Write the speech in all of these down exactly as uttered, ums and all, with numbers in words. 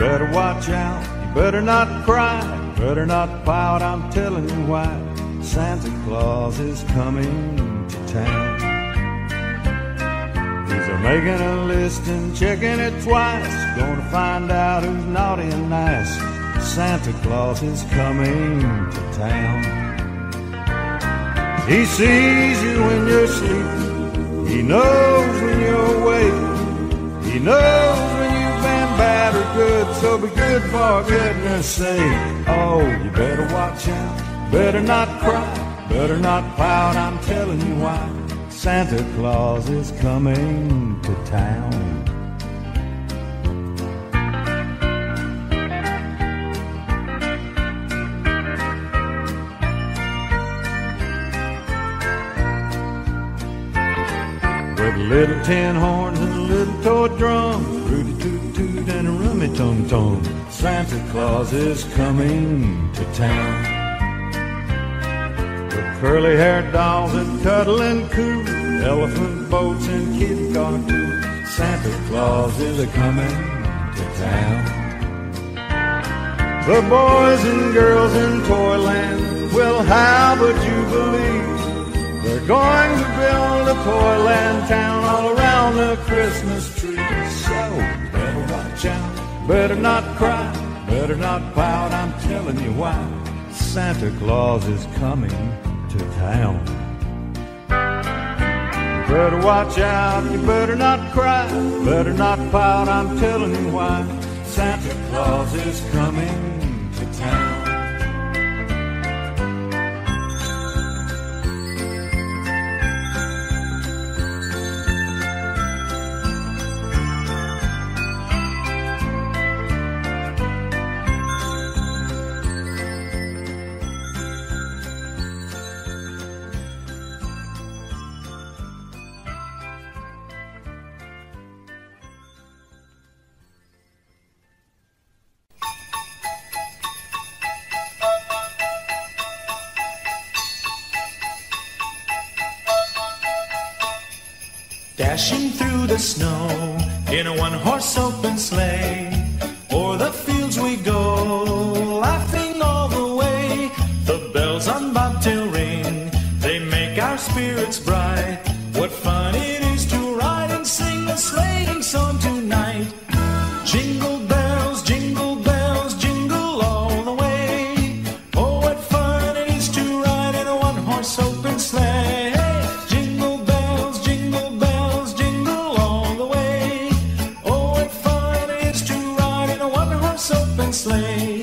better watch out, you better not cry, better not pout, I'm telling you why. Santa Claus is coming to town. He's a making a list and checking it twice, gonna find out who's naughty and nice. Santa Claus is coming to town. He sees you when you're sleeping, he knows when you're awake, he knows when you've been bad or good, so be good for goodness sake. Oh, you better watch out, better not cry, better not pout, I'm telling you why. Santa Claus is coming to town. With little tin horns and a little toy drum, rooty toot toot and a rummy tum tum, Santa Claus is coming to town. With curly haired dolls and cuddle and coo, elephant boats and kitty cartoons, Santa Claus is a coming to town. The boys and girls in Toyland, well, how would you believe they're going to build a Toyland town all around the Christmas tree? So better watch out, better not cry, better not pout, I'm telling you why. Santa Claus is coming to town. You better watch out, you better not cry, better not pout, I'm telling you why. Santa Claus is coming to town. Dashing through the snow in a one-horse open sleigh, o'er the fields we go, laughing all the way. The bells on bobtail ring, they make our spirits bright. What fun it is to ride and sing a sleighing song tonight. Jingle bells, jingle bells, jingle all the way. Oh, what fun it is to ride in a one-horse open sleigh. Sleigh.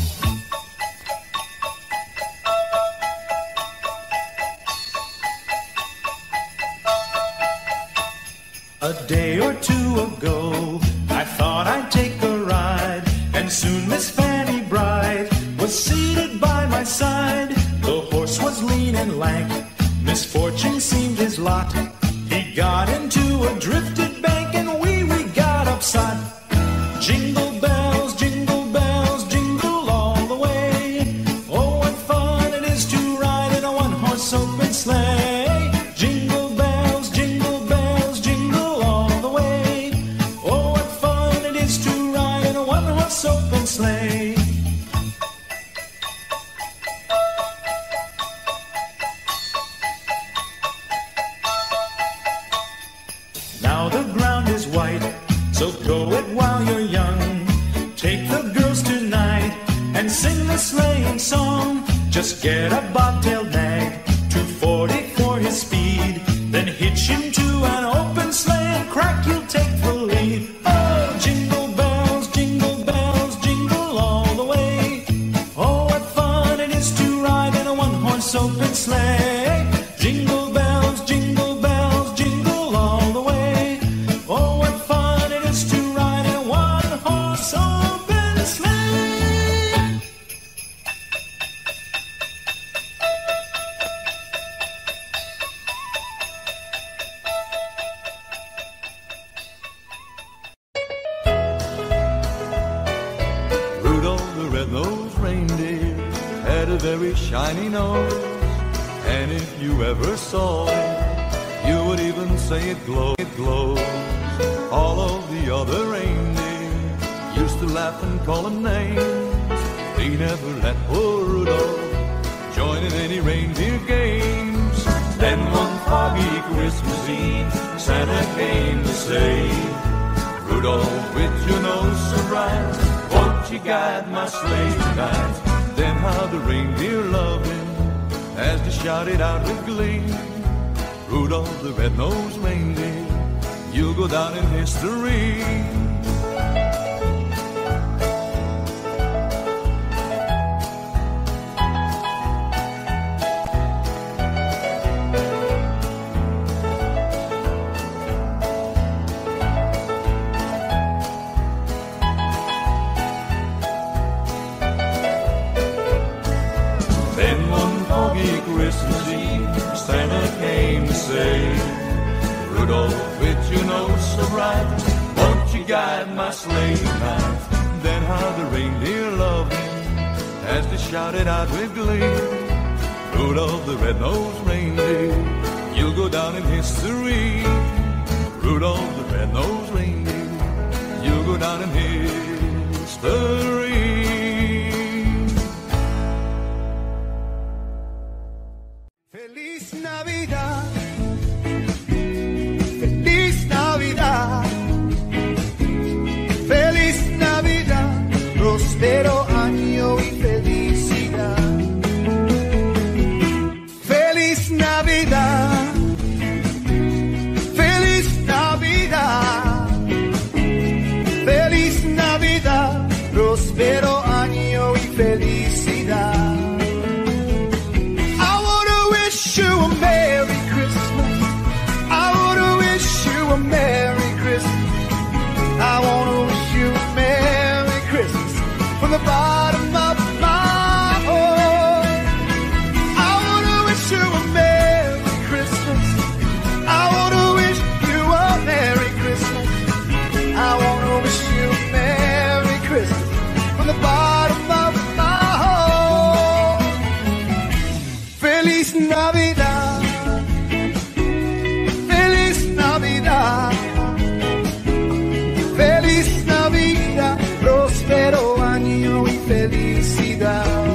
A day or two ago, I thought I'd take a ride, and soon Miss Fanny Bright was seated by my side. The horse was lean and lank, misfortune seemed his lot. He got into a drifted bank, and we, we got upset. Jingle bells, jingle bells, jingle all the way. Oh, what fun it is to ride in a one-horse open sleigh. Jingle bells, jingle bells, jingle all the way. Oh, what fun it is to ride in a one-horse open sleigh. Now the ground is white, so go it while you're young. Take the girls tonight and sing the sleighing song. Just get a bobtail nag, two forty for his speed, then hitch him to an open sleigh and crack, you'll take the lead. Oh, jingle bells, jingle bells, jingle all the way. Oh, what fun it is to ride in a one-horse open sleigh. Jingle bells, jingle bells, jingle all the way. Oh, what fun it is to ride in a one-horse open sleigh. Rudolph the red-nosed reindeer had a very shiny nose, and if you ever saw it, you would even say it glows, it glows. All of the other reindeer used to to laugh and call him names. They never let poor Rudolph join in any reindeer games. Then one foggy Christmas Eve, Santa came to say, Rudolph, with your nose so bright, won't you guide my sleigh tonight? Then how the reindeer loved him as they shouted out with glee, Rudolph the red-nosed reindeer, you'll go down in history. Christmas Eve, Santa came to say, Rudolph, with your nose so bright, won't you guide my sleigh tonight? Then how the reindeer loved him as they shouted out with glee, Rudolph the red-nosed reindeer, you'll go down in history. Rudolph the red-nosed reindeer, you'll go down in history. Feliz Navidad, Feliz Navidad, Feliz Navidad, próspero año y felicidad. Feliz Navidad, Feliz Navidad, Feliz Navidad, próspero año y felicidad. You a Merry Christmas. I wanna wish you a Merry Christmas. I wanna wish you a Merry Christmas from the bottom of my heart. I wanna wish you a Merry Christmas. I wanna wish you a Merry Christmas. I wanna wish you a Merry Christmas from the bottom of my heart. Feliz Navidad, Feliz Navidad, Feliz Navidad, próspero año y felicidad.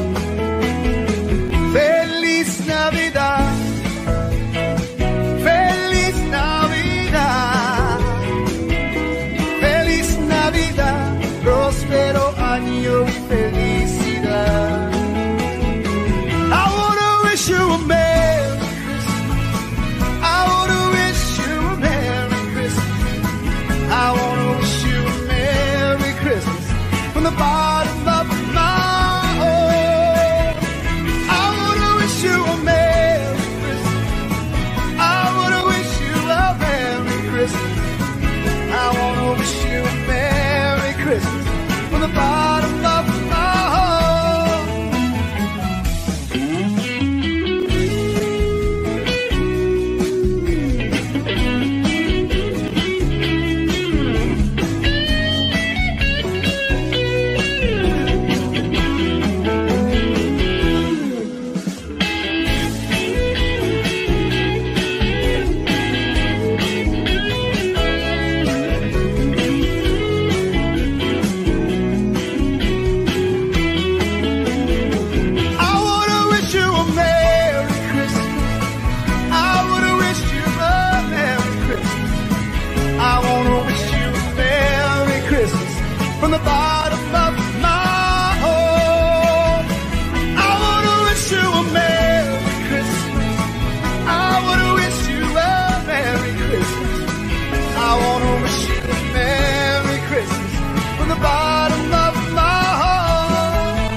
Feliz Navidad, Feliz Navidad, Feliz Navidad, próspero año y felicidad. I wanna wish you a Merry Christmas. I wanna wish you a Merry Christmas. I wanna wish you a Merry Christmas from the bottom of my heart. I wanna wish you a Merry Christmas. I wanna wish you a Merry Christmas. I wanna wish you a Merry Christmas from the bottom of my heart. From the bottom of my heart, I wanna wish you a Merry Christmas. I wanna wish you a Merry Christmas. I wanna wish you a Merry Christmas from the bottom of my heart.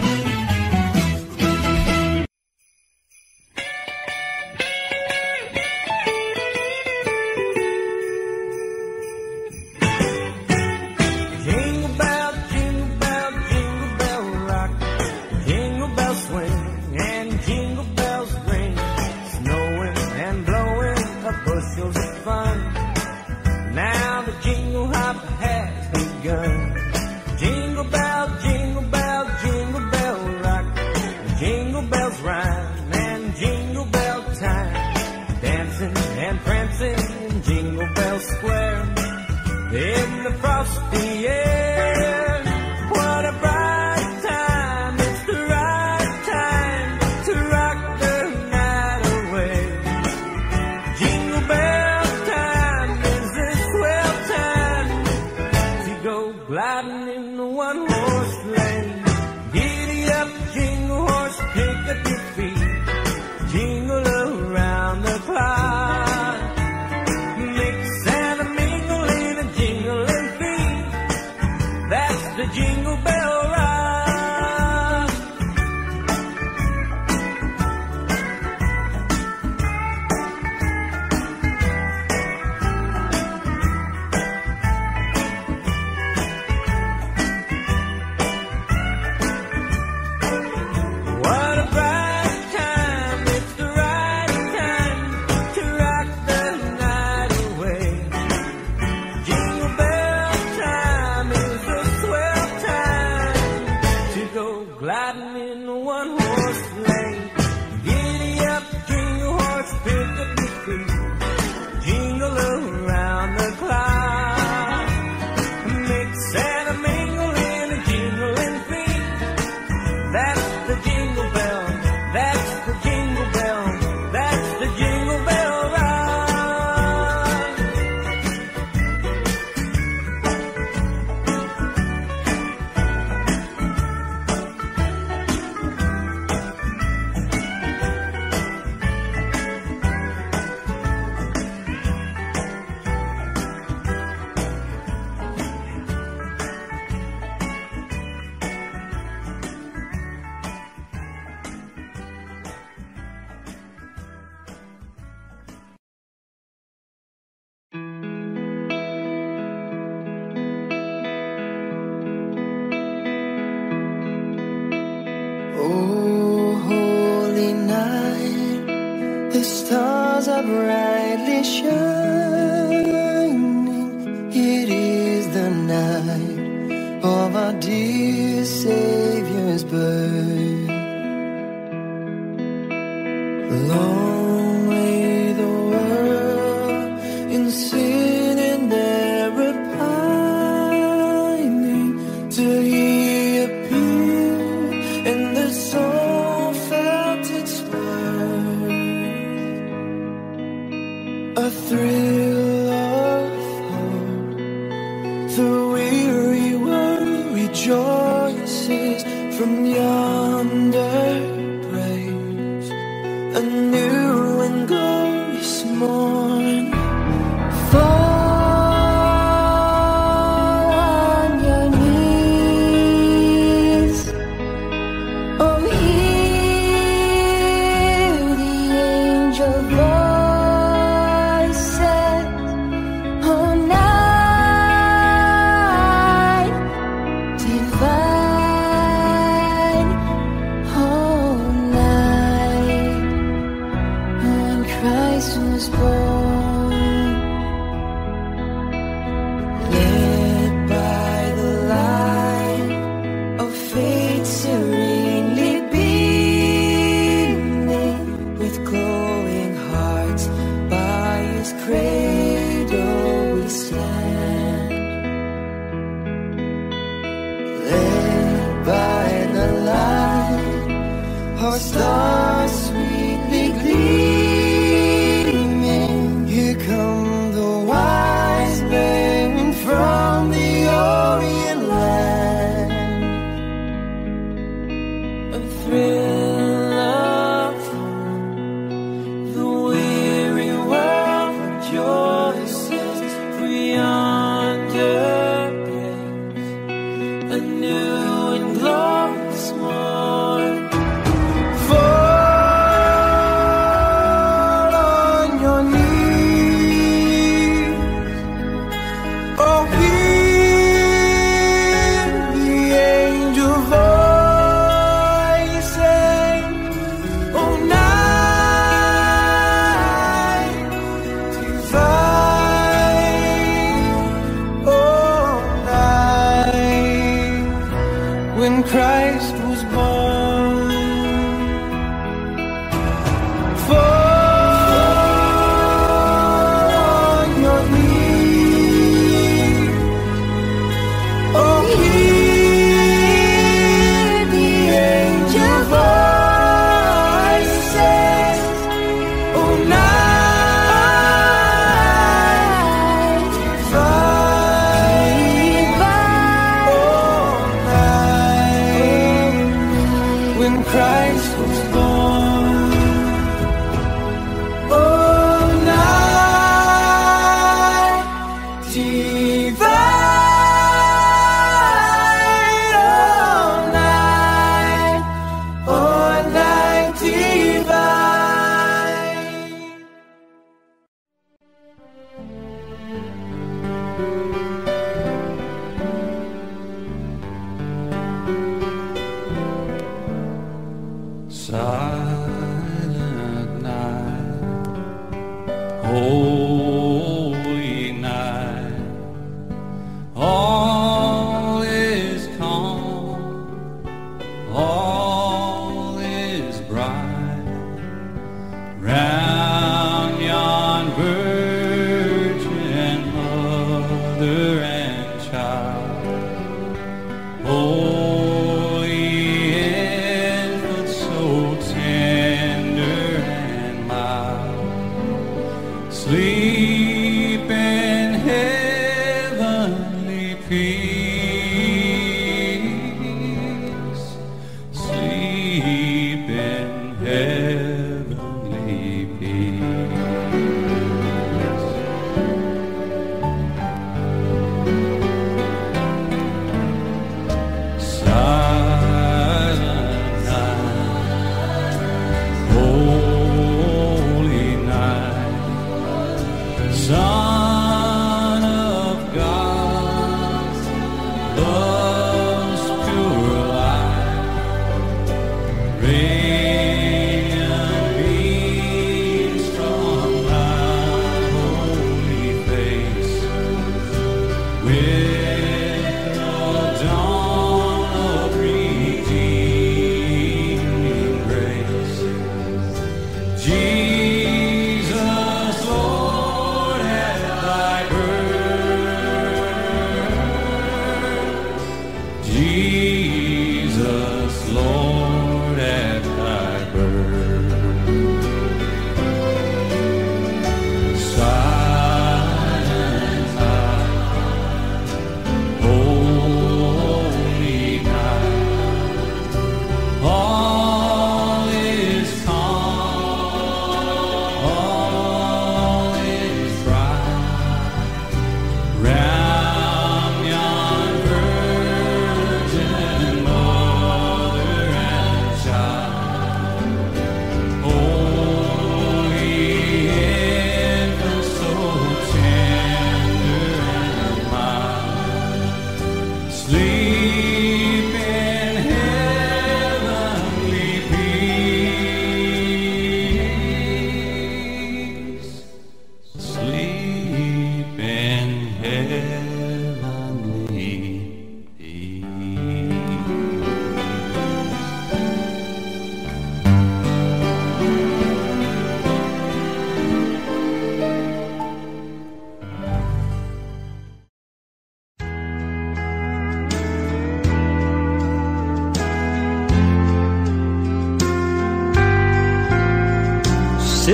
Jingle bell, jingle bell, jingle bell rock. Jingle bells swing and jingle bells ring. Snowing and blowing up bushels of fun. Now the jingle hop has begun. Jingle bell, jingle bell, jingle bell rock. Jingle bells rhyme and jingle bell time. Dancing and prancing in Jingle Bell Square. In the frosty air, The stars are brightly shining. It is the night of our dear Savior's birth. Long lay the world in sin and error pining, till He appeared and the soul felt its worth. A thrill of hope, the weary world rejoices from yonder praise. A new and glorious morn. Fall on your knees. Oh, hear the angel voices. Oh, night divine. Oh, night when Christ was born. Led by the light of faith serenely beaming, with glowing hearts by His cradle we stand. Led by the light, our stars sweetly gleaming. Here come the wise men from the Orient land. A thrill of hope, the weary world rejoices for yonder place. A new and glorious morn. Fall on your knees. Oh, hear the angel voices. Oh, night divine. Oh, night when Christ was born. Fall on your knees. Oh, hear the angel voices. Oh, night divine. Oh, night when Christ was born. Oh, night divine. Oh, night, oh, night divine. Silent night, holy night, all is calm, all is bright, round yon virgin mother and child. Holy infant, so tender and mild, sleep in heavenly peace, sleep in heavenly peace. Silent night, holy night,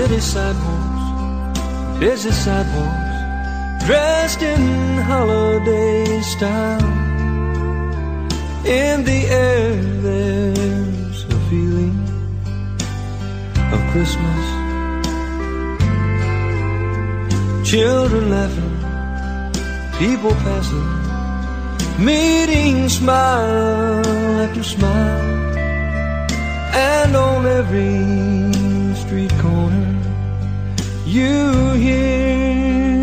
city sidewalks, busy sidewalks, dressed in holiday style. In the air there's a feeling of Christmas. Children laughing, people passing, meeting smile after smile. And on every street corner you hear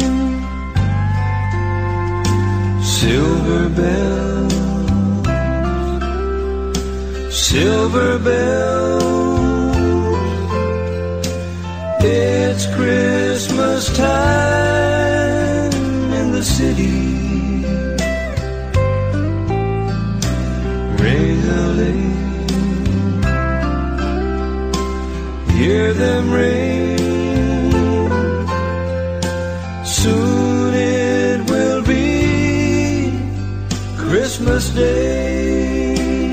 silver bells, silver bells. It's Christmas time in the city. Ring-a-ling, hear them ring. Soon it will be Christmas Day.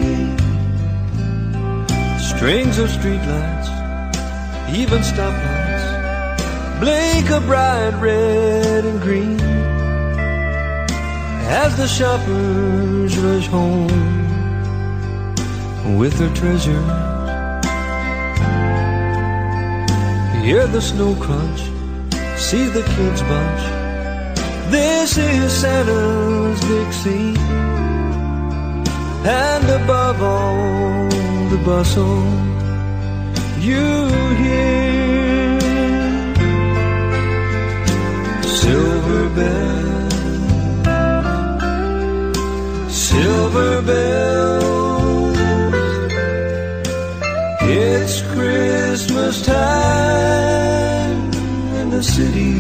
Strings of streetlights, even stoplights, blink a bright red and green as the shoppers rush home with their treasures. Hear the snow crunch, see the kids bunch. This is Santa's Dixie. And above all the bustle, you hear silver bells, silver bells. It's Christmas time in the city.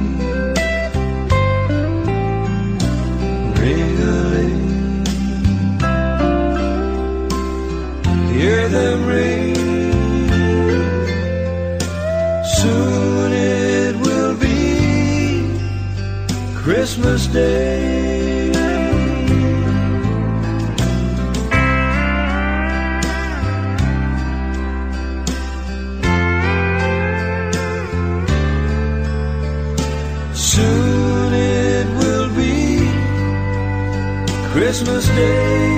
Ring-a-ling, hear them ring. Soon it will be Christmas Day. Soon it will be Christmas Day.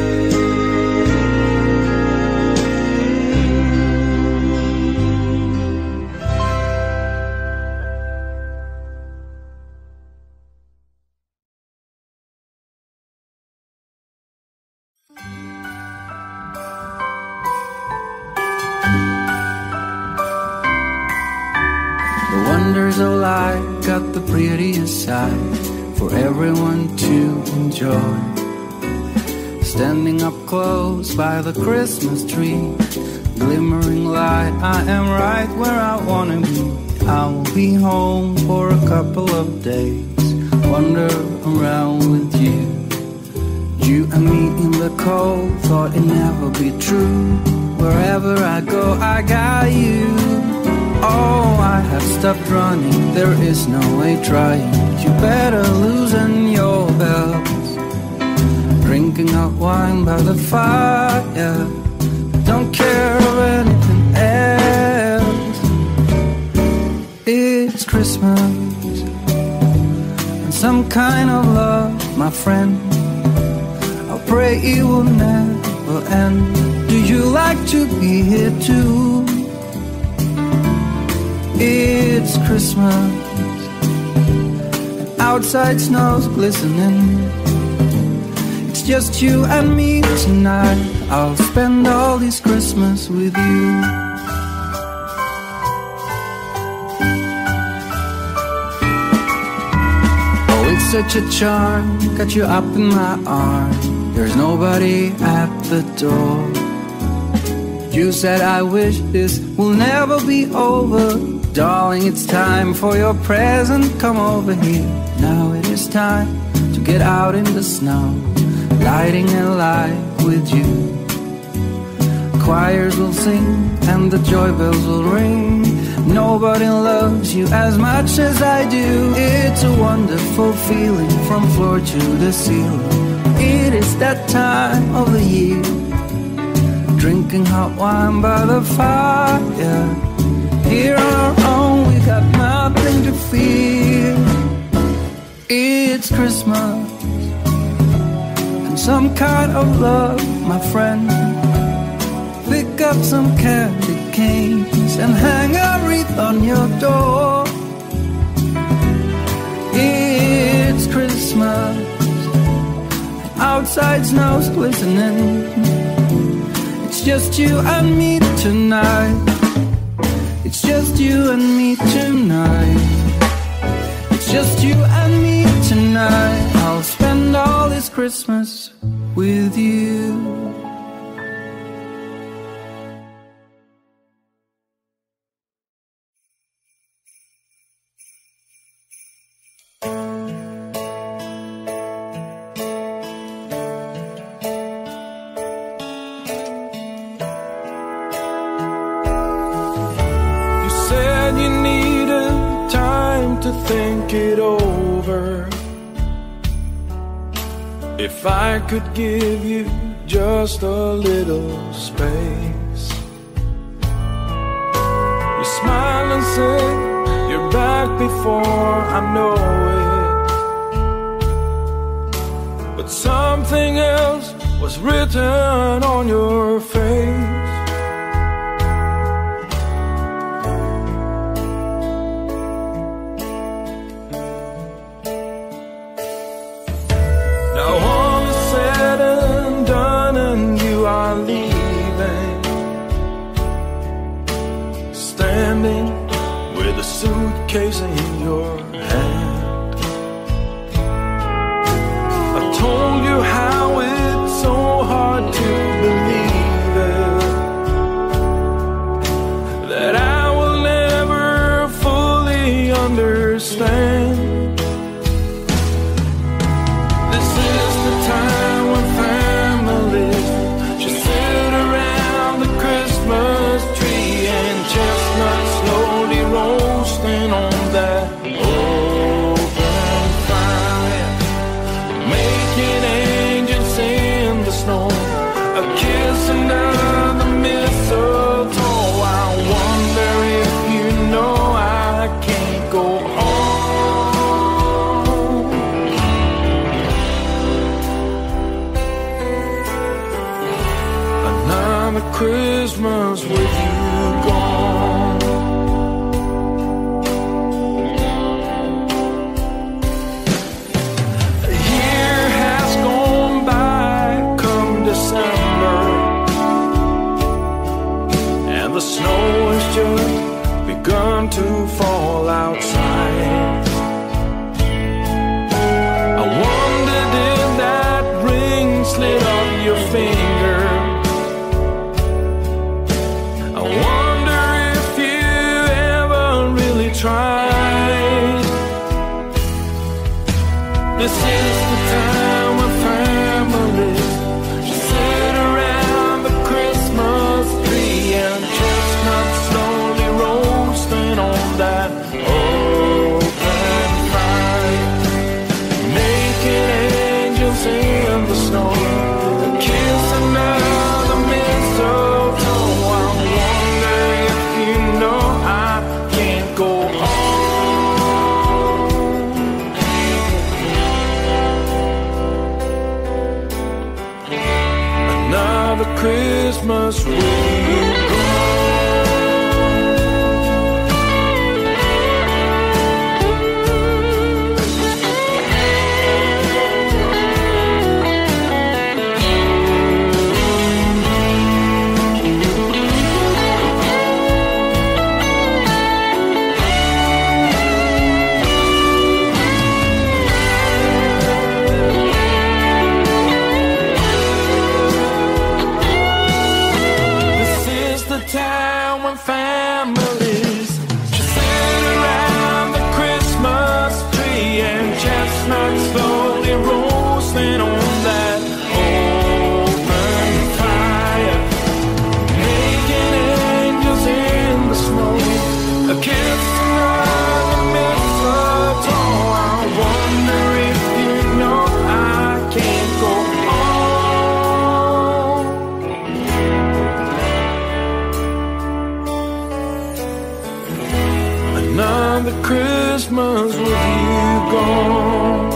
The wonders of life got the prettiest side for everyone to enjoy. Standing up close by the Christmas tree, glimmering light, I am right where I wanna be. I will be home for a couple of days, wander around with you. You and me in the cold, thought it'd never be true. Wherever I go, I got you. Oh, I have stopped running, there is no way trying. You better loosen your belts. Drinking hot wine by the fire, don't care of anything else. It's Christmas, and some kind of love, my friend. I'll pray it will never end. Do you like to be here too? It's Christmas, and outside snow's glistening. It's just you and me tonight. I'll spend all this Christmas with you. Oh, it's such a charm, got you up in my arms. There's nobody at the door. You said I wish this will never be over. Darling, it's time for your present, come over here. Now it is time to get out in the snow, lighting a light with you. Choirs will sing and the joy bells will ring. Nobody loves you as much as I do. It's a wonderful feeling from floor to the ceiling. It is that time of the year, drinking hot wine by the fire. Here on our own, we got nothing to fear. It's Christmas, and some kind of love, my friend. Pick up some candy canes and hang a wreath on your door. It's Christmas, outside snow's glistening. It's just you and me tonight. It's just you and me tonight. It's just you and me tonight. I'll spend all this Christmas with you. Think it over. If I could give you just a little space. You smile and say you're back before I know it, but something else was written on your face. With a suitcase in your hand, I told you how it's so hard to believe it, that I will never fully understand. This is the time when families should sit around the Christmas tree and chestnuts slowly roasting on that open fire, making angels in the snow, a kiss under the mistletoe. I wonder if you know I can't go on. Another Christmas with you gone. The snow has just begun to fall outside. I wondered if that ring slid off your finger. I wonder if you ever really tried. This is the time when families should sit around the Christmas tree and slowly roasting on that open fire, making angels in the snow, a kiss under the mistletoe. I wonder if you know I can't go on. Another Christmas with you gone. This is found that Christmas with you gone.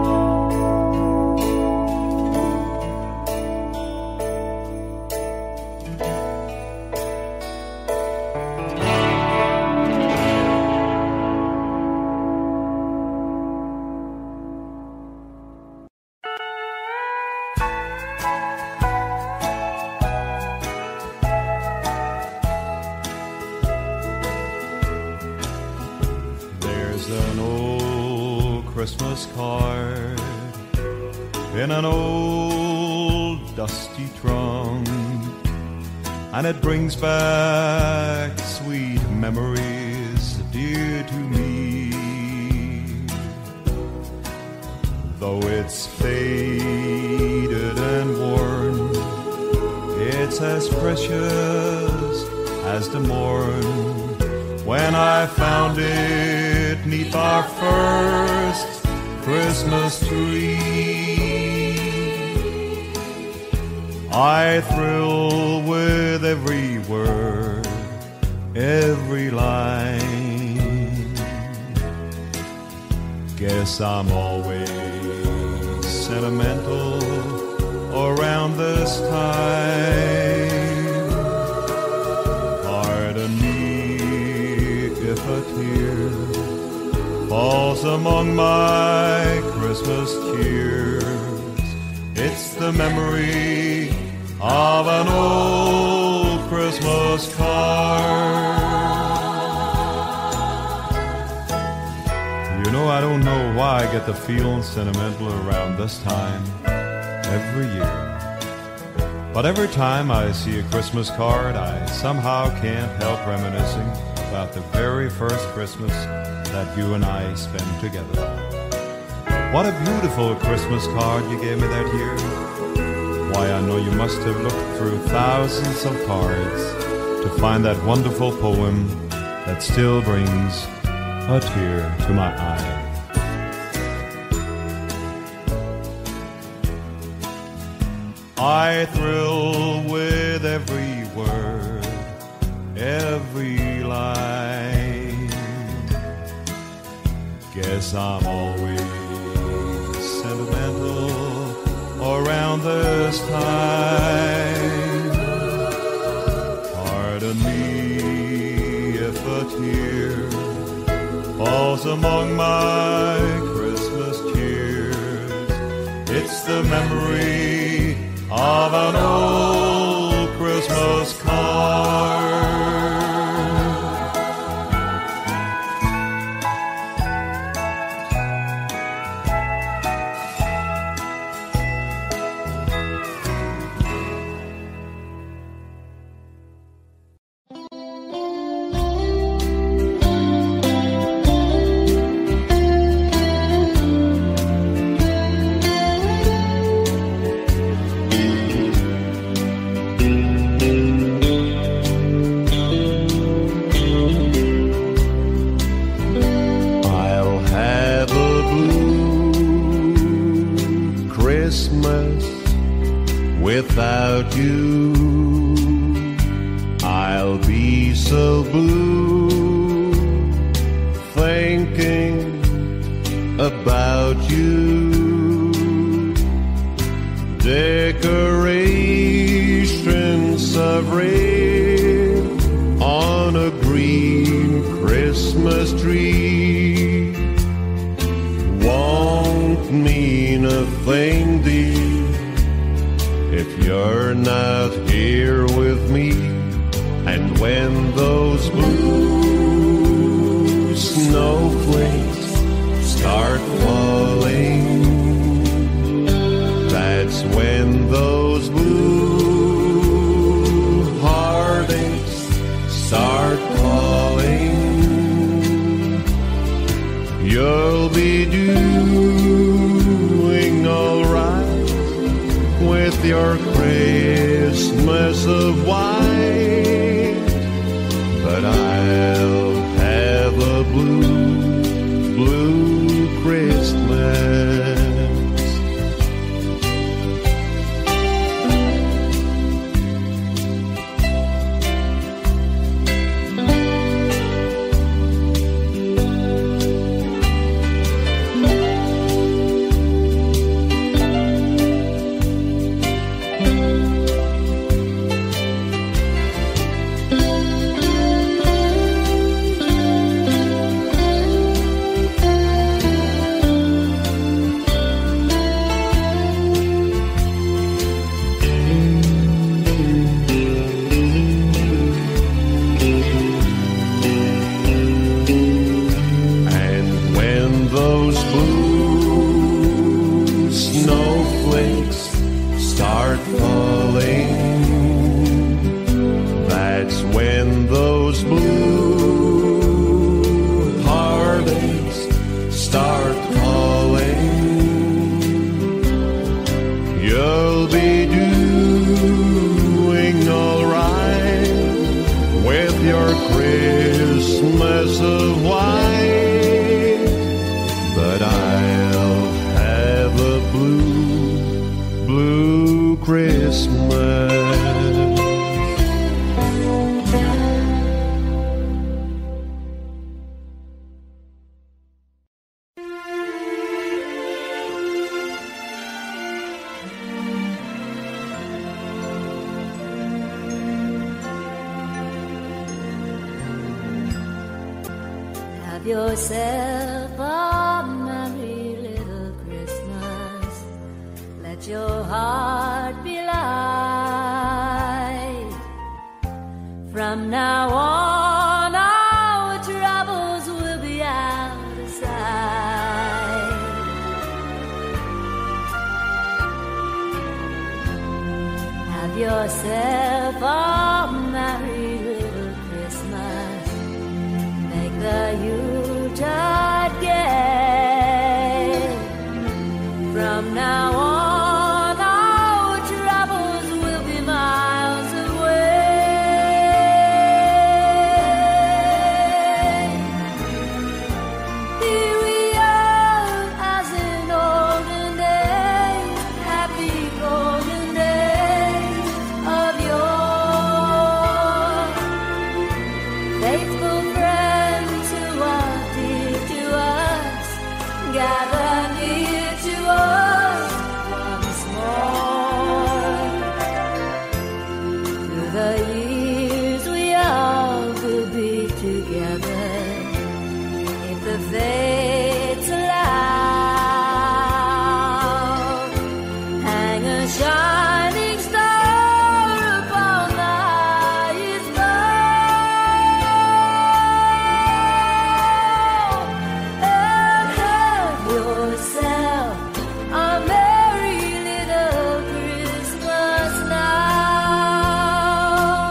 Christmas card in an old dusty trunk, and it brings back sweet memories dear to me. Though it's faded and worn, it's as precious as the morn when I found it 'neath our first Christmas tree. I thrill with every word, every line. Guess I'm always sentimental around this time. Pardon me if a tear falls among my Christmas cheers. It's the memory of an old Christmas card. You know, I don't know why I get the feeling sentimental around this time every year. But every time I see a Christmas card, I somehow can't help reminiscing about the very first Christmas that you and I spent together. What a beautiful Christmas card you gave me that year. Why, I know you must have looked through thousands of cards to find that wonderful poem that still brings a tear to my eye. I thrill with every word, every line. Guess I'm always sentimental around this time. Pardon me if a tear falls among my Christmas cheers. It's the memory of an old Christmas card. Without you, I'll be so blue, thinking about you. Decorations of red on a green Christmas tree won't mean a thing, dear, if you're not here with me. And when those blue snowflakes start falling, that's when those blue heartaches start calling. You'll be doing all right with your Christmas of white, but I'll have a blue, blue Christmas. those blue snowflakes start falling, that's when those blue heartaches start calling. You'll be doing all right with your Christmas of white, but I'll have a blue, blue Christmas. Have yourself a merry little Christmas. Let your heart be light. From now on, our troubles will be out of sight. Have yourself a merry little Christmas. Make the Yuletide gay. From now on, our troubles will be miles away. Here we are, as in olden days, happy golden days of yore. Faithful friends who are dear to us, gather near to us once more. Through the years we all will be together, if the fates allow. Hang a shining star upon the highest bough, and have yourself a merry little Christmas now.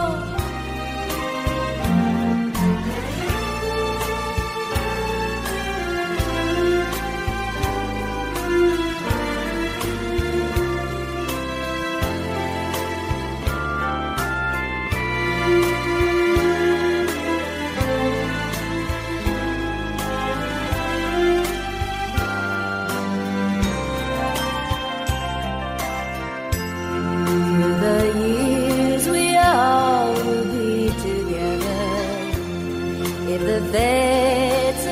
Through the years we all will be together, if the fates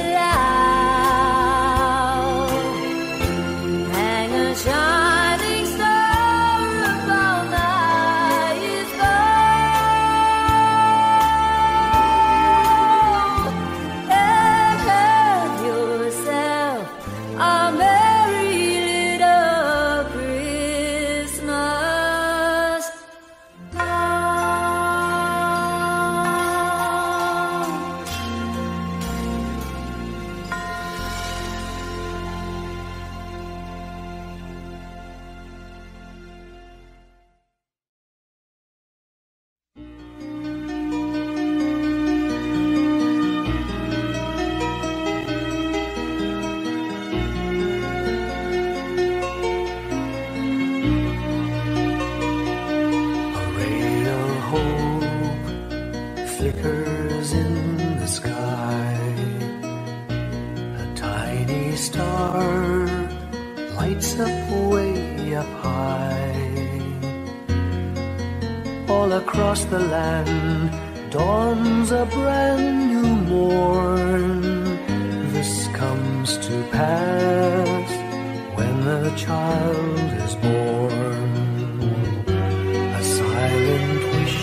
allow. Hang a shining star upon the highest bough, and have yourself a merry little Christmas A ray of hope flickers in the sky. A tiny star lights up way up high. All across the land dawns a brand new morn. This comes to pass when the child is born. A silent wish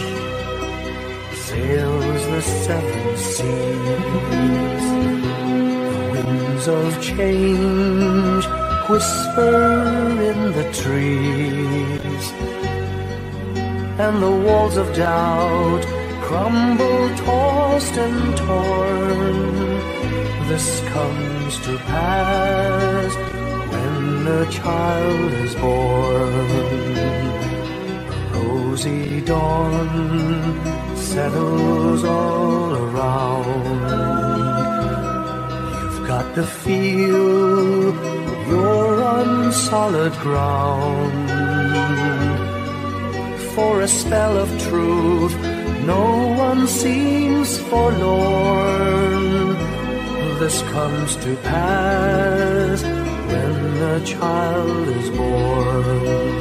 sails the seven seas. The winds of change whisper in the trees, and the walls of doubt crumble, tossed and torn. This comes to pass when the child is born. A rosy dawn settles all around. You've got to feel you're on solid ground. For a spell of truth, no one seems forlorn. This comes to pass when the child is born.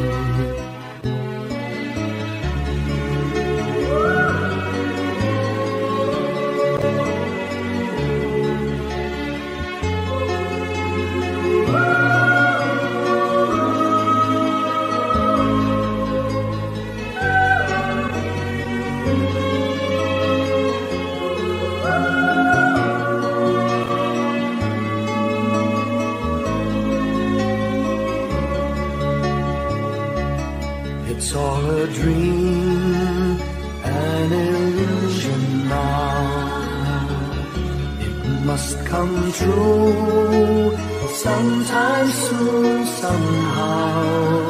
It's all a dream, an illusion now. It must come true sometime soon, somehow.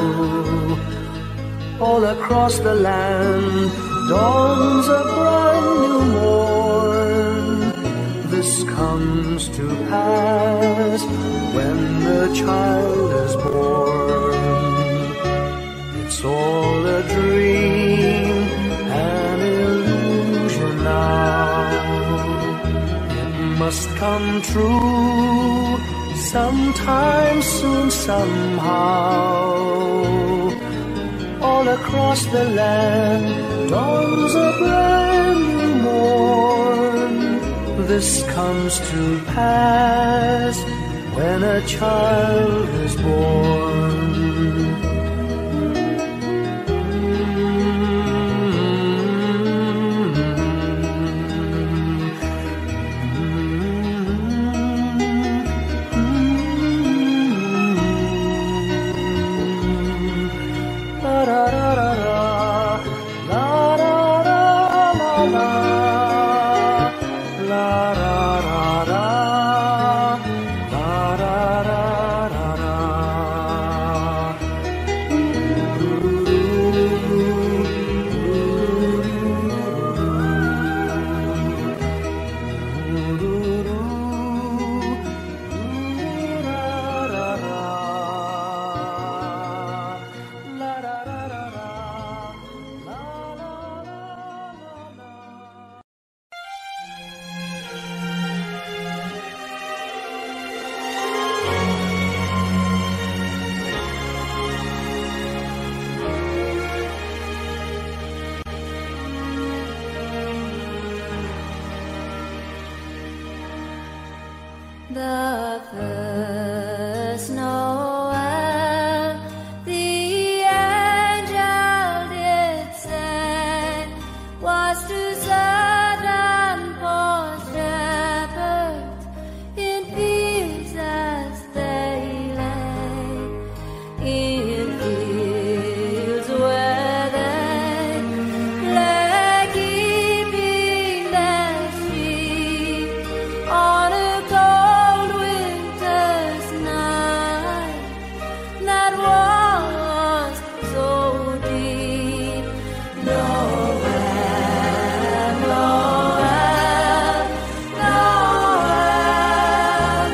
All across the land dawns a brand new morn. This comes to pass when the child is born. It's all a dream, an illusion now. It must come true sometime soon, somehow. All across the land dawns a brand new morn. This comes to pass when a child is born. The first Noel, the angel did send, was to certain poor shepherds in fields as they lay, in fields where they lay keeping their sheep on a cold winter's night that was so deep. Noel, Noel, Noel,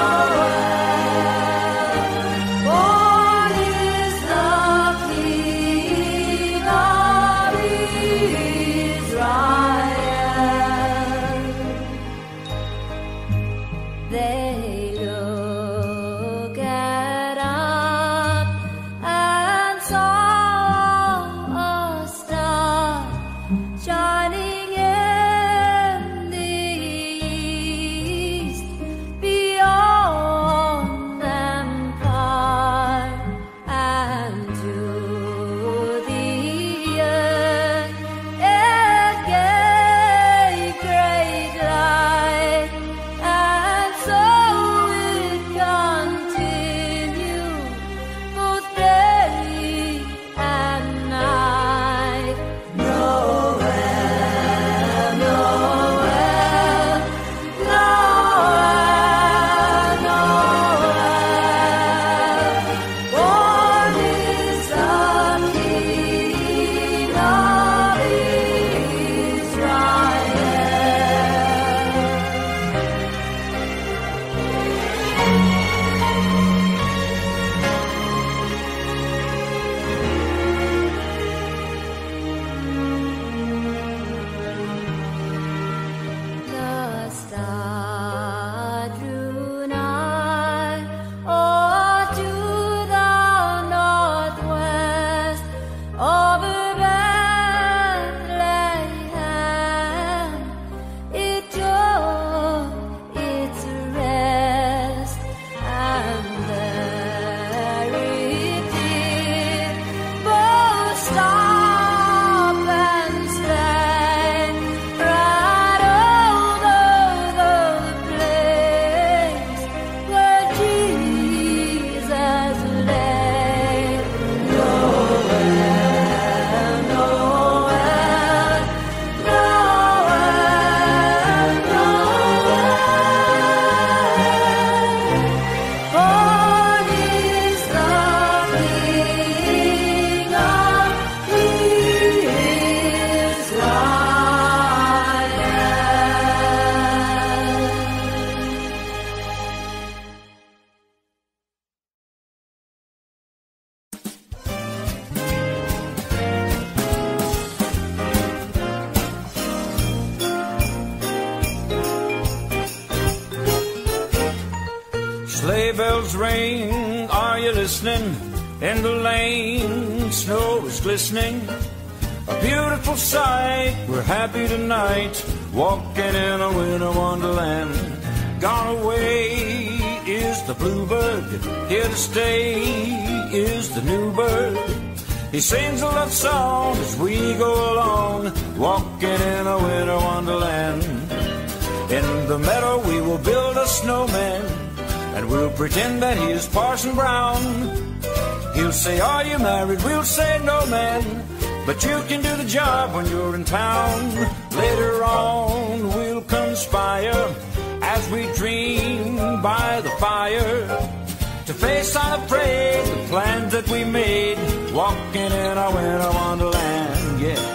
Noel, born is the King of Israel. They look at up and saw a star shining in the east, beyond them far, and to the earth it gave great light, and so Sleigh bells ring, are you listening? In the lane, snow is glistening. A beautiful sight, we're happy tonight, walking in a winter wonderland. Gone away is the bluebird, here to stay is the new bird. He sings a love song as we go along, walking in a winter wonderland. In the meadow we will build a snowman, and we'll pretend that he is Parson Brown. He'll say, are you married? We'll say, no, man, but you can do the job when you're in town. Later on we'll conspire as we dream by the fire, to face unafraid the plans that we made, walking in our winter wonderland, yeah.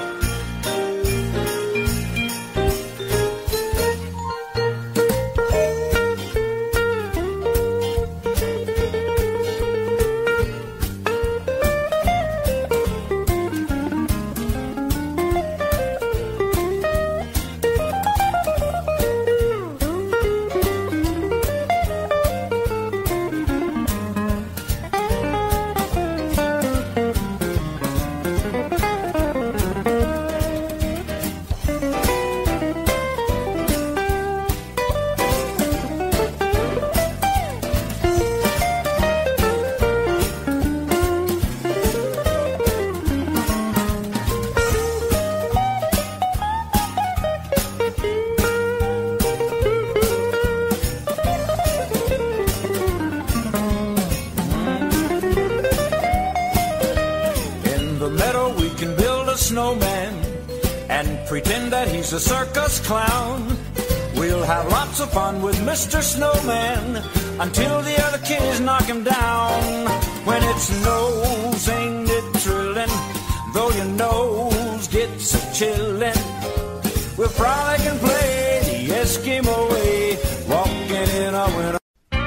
Snowman and pretend that he's a circus clown. We'll have lots of fun with Mister Snowman until the other kids knock him down. When it snows, ain't it thrilling? Though your nose gets a chillin', we'll frolic and play the Eskimo way, walking in our winter.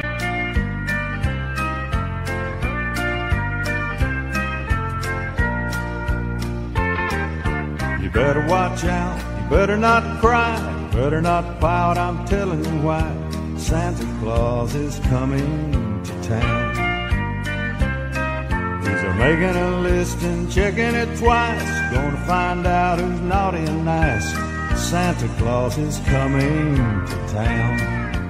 You better watch out, you better not cry, you better not pout, I'm telling you why. Santa Claus is coming to town. He's a making a list and checking it twice, gonna find out who's naughty and nice. Santa Claus is coming to town.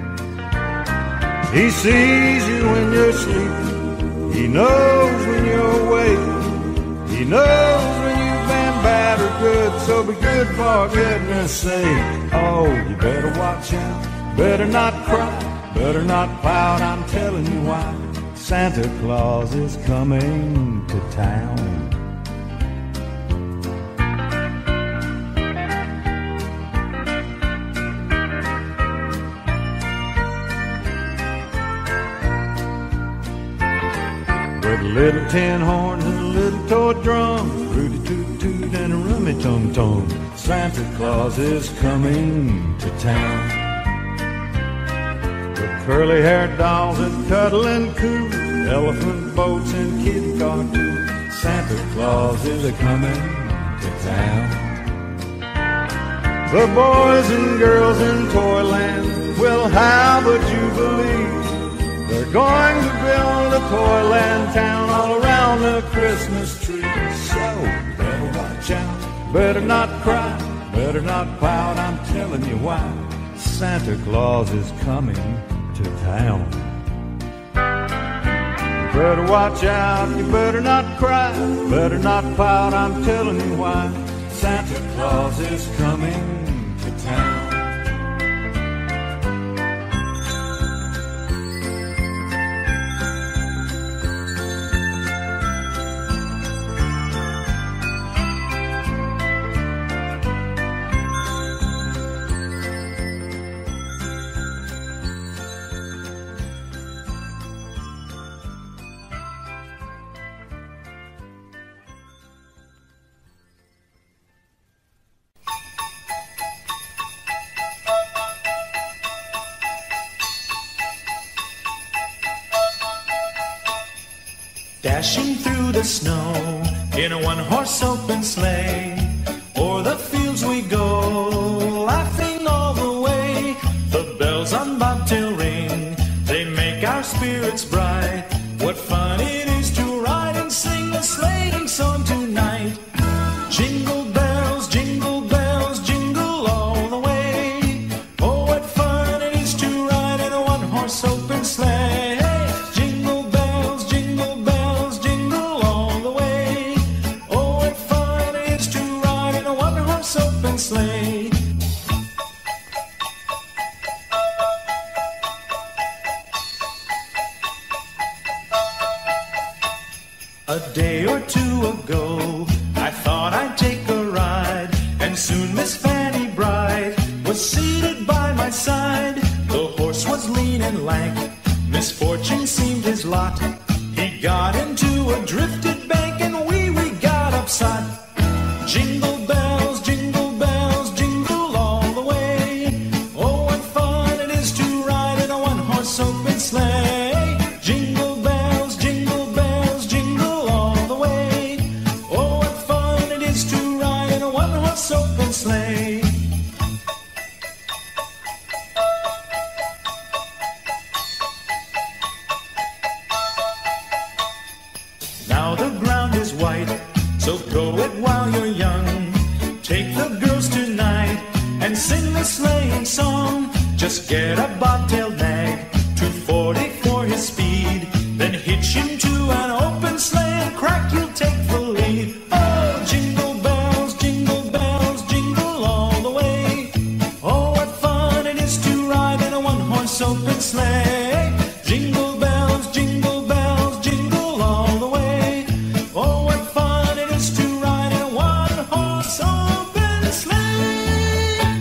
He sees you when you're sleeping, he knows when you're awake, he knows when you've been bad or good, so be good for goodness sake. Oh, you better watch out, better not cry, better not pout, I'm telling you why. Santa Claus is coming to town. With little tin horns and a little toy drum, Rudy toot toot and a rummy tum tum, Santa Claus is coming to town. With curly haired dolls and cuddling coo, elephant boats and kitty cartoons, Santa Claus is coming to town. The boys and girls in Toyland will have a jubilee. They're going to build a Toyland town all around the Christmas tree. So better watch out, better not cry, better not pout, I'm telling you why. Santa Claus is coming to town. You better watch out, you better not cry, better not pout, I'm telling you why. Santa Claus is coming to town. Dashing through the snow in a one-horse open sleigh, o'er the fields we go, laughing all the way. The bells on bobtail ring, they make our our spirits bright. What fun it is to ride and sing a sleighing song tonight. Jingle bells, jingle bells, jingle all the way. Oh, what fun it is to ride in a one-horse open sleigh. Jingle bells, jingle bells, jingle all the way. Oh, what fun it is to ride in a one-horse open sleigh. A day or two ago, I thought I'd take a ride, and soon Miss Fanny Bright was seated by my side. The horse was lean and lank, misfortune seemed his lot. He got into a drifted bank, and we, we got upset. Jingle bells, jingle bells, jingle all the way. Oh, what fun it is to ride in a one-horse open sleigh. Jingle bells, jingle bells, jingle all the way. Oh, what fun it is to ride in a one-horse open sleigh. Now the ground is white, so go it while you're young. Take the girls tonight and sing the sleighing song. Just get a bobtail nag, two forty for his speed. Then hitch him to an open sleigh and crack, you'll take the lead. Oh, jingle bells, jingle bells, jingle all the way. Oh, what fun it is to ride in a one-horse open sleigh. Jingle bells, jingle bells, jingle all the way. Oh, what fun it is to ride in a one-horse open sleigh.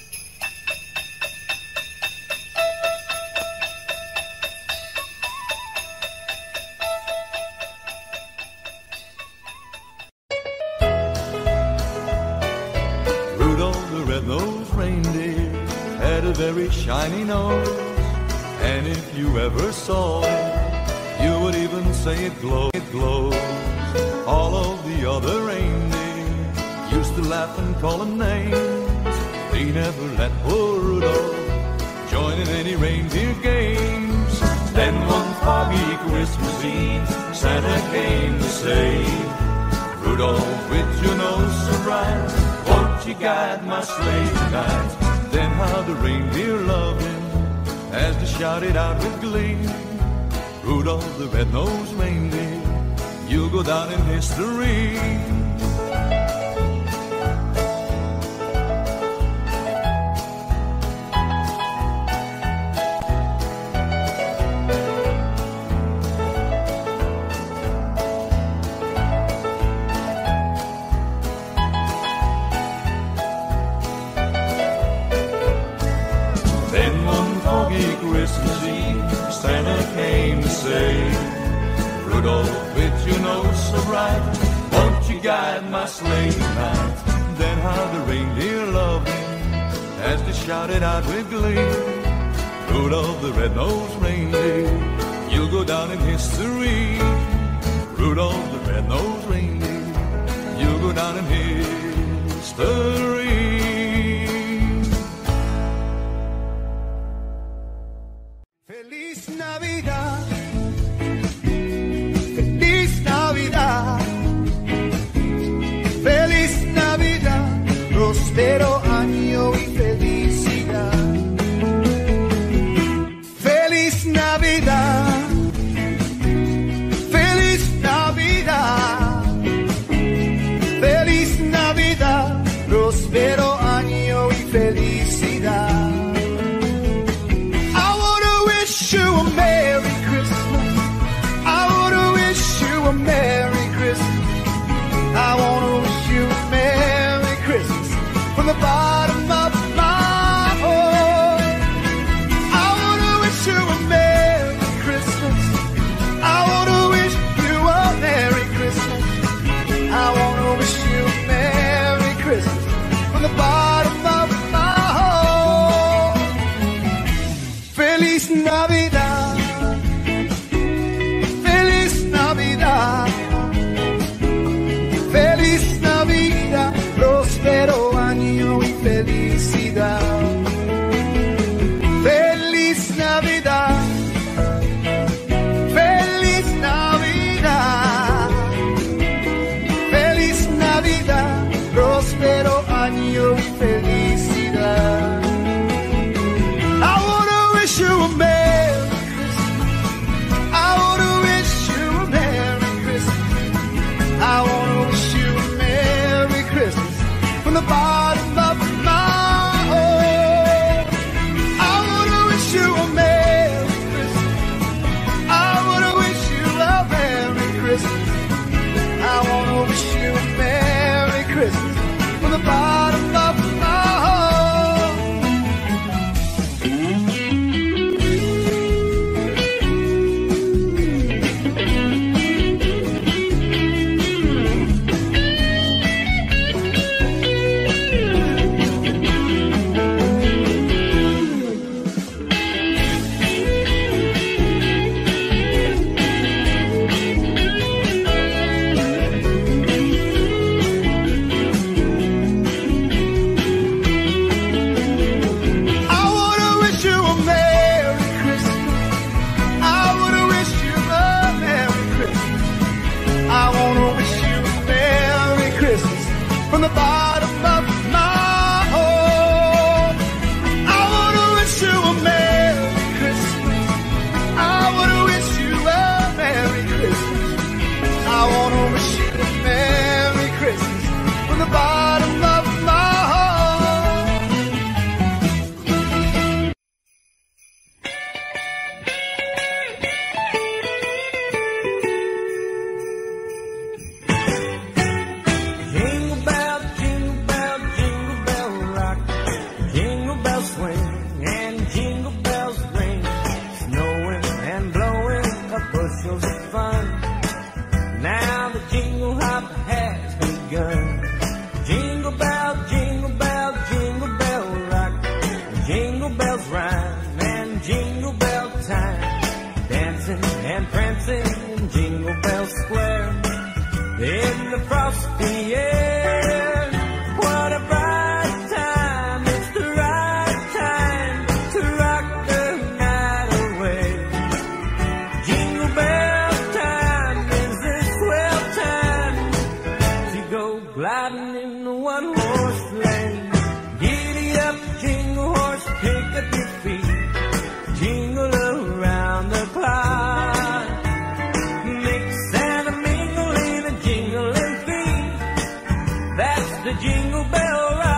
Rudolph the red-nosed reindeer had a very shiny nose, and if you ever saw it, you would even say it glows. It glows. All of the other reindeer used to laugh and call him names. They never let poor Rudolph join in any reindeer games. Then one foggy Christmas Eve, Santa came to say, Rudolph, with your nose so bright, won't you guide my sleigh tonight? Then how the reindeer loved him as they shouted out with glee, Rudolph the red-nosed reindeer, you'll go down in history. Christmas Eve, Santa came to say, Rudolph, with your nose so bright, won't you guide my sleigh tonight? Then how the reindeer loved him as they shouted out with glee, Rudolph the red-nosed reindeer, you'll go down in history. Rudolph the red-nosed reindeer, you'll go down in history. Feliz Navidad, Feliz Navidad, Feliz Navidad, próspero año y felicidad. Feliz Navidad, Feliz Navidad, Feliz Navidad, próspero año y felicidad. You a Merry Christmas. time, dancing and prancing in Jingle Bell Square. In the frosty air, what a bright time, it's the right time to rock the night away. Jingle bell time is the swell time to go gliding in the one-horse sleigh. Giddy up, jingle horse, pick up your feet, jingle around the clock. Mix and a mingle in a jingling feet, that's the Jingle Bell Ride.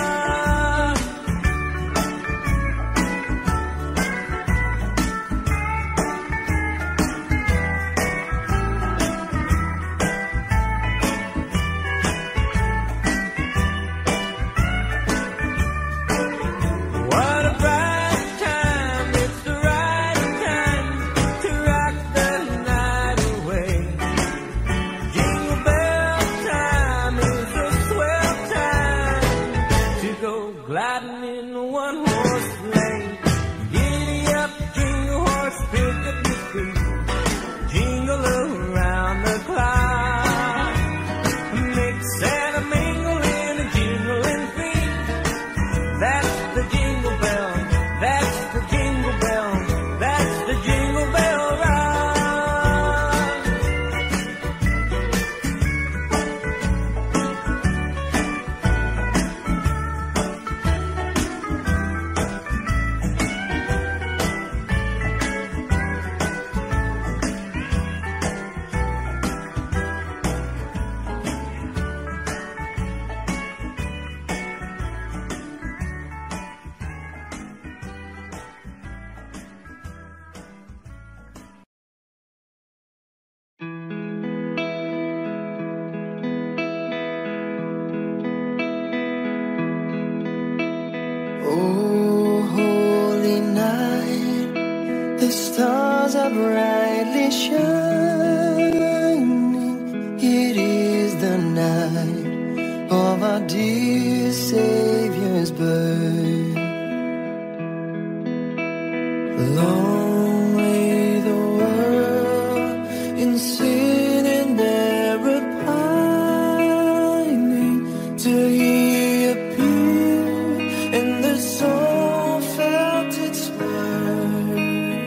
What a bright time, it's the right time to rock the night away. Jingle bell time is a swell time to go gliding in a one-horse sleigh. Giddy up, jingle horse, pick up your feet, jingle around the clock. Mix and a mingle in a jingling feet, that's the Jingle Bell, that's the Jingle Bell, that's the Jingle Bell Ride. Oh, holy night, the stars are brightly shining. It is the night of our dear Savior's birth. Long lay the world in sin and error pining, till He appeared and the soul felt its worth.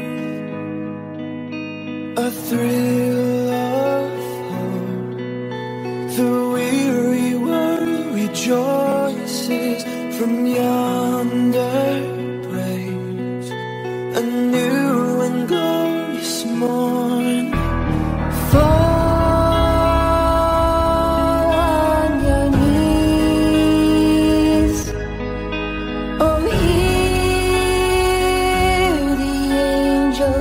A thrill of hope, the weary world rejoices from yonder praise. A new and glorious morn. Fall on your knees, oh, hear the angel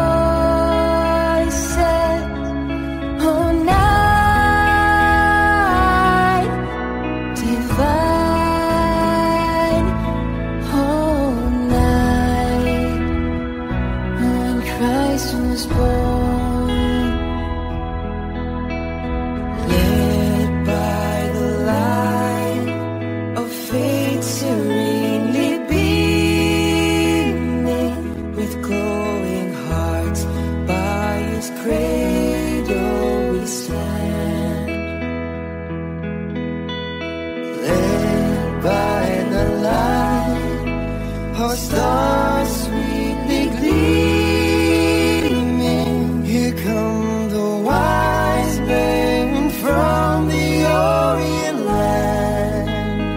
voices, oh, night divine, oh, night when Christ was born. Led by the light of faith serenely beaming, with glowing hearts by His cradle we stand. Led by the light, our stars sweetly gleaming, here come the wise men from the Orient land.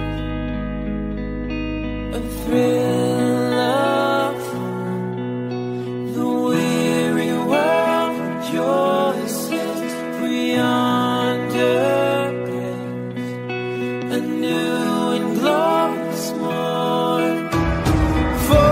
A thrill of hope, the weary world rejoices for yonder grace, a new and glorious morn. For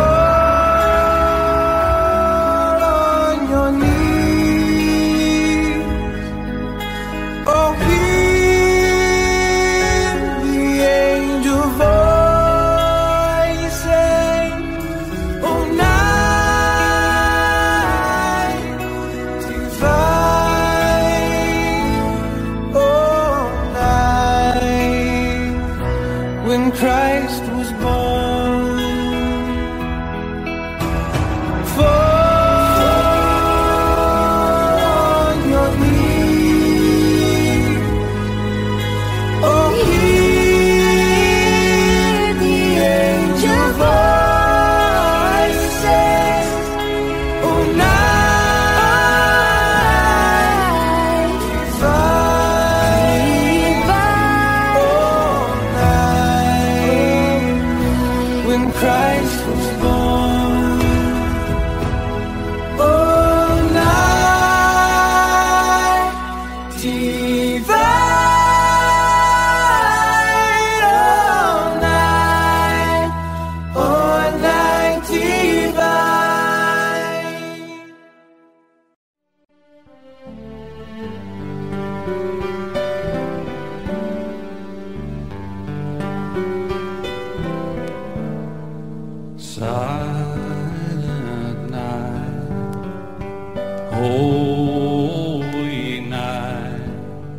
holy night.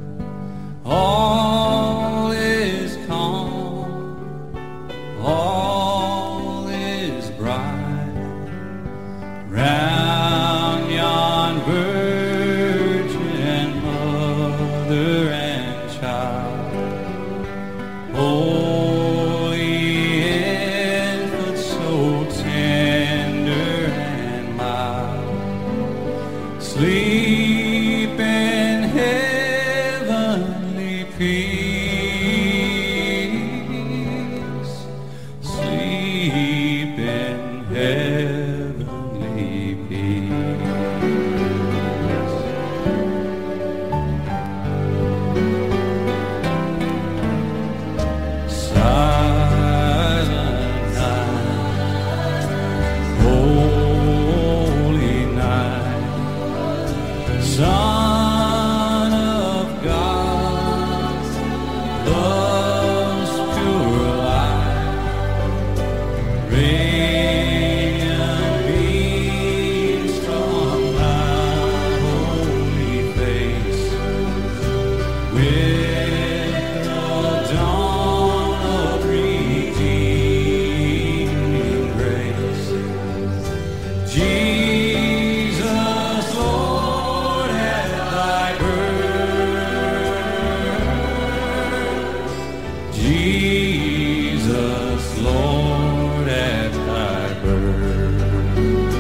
All is calm, all is bright, round yon virgin mother and child. Holy infant, so tender and mild, sleep in heavenly peace, sleep in heavenly peace. Silent night, holy night, Son of God, love's pure light, radiant beams from thy holy face, with the dawn of redeeming grace. Jesus, Lord, at thy birth, Jesus, Lord, at thy birth.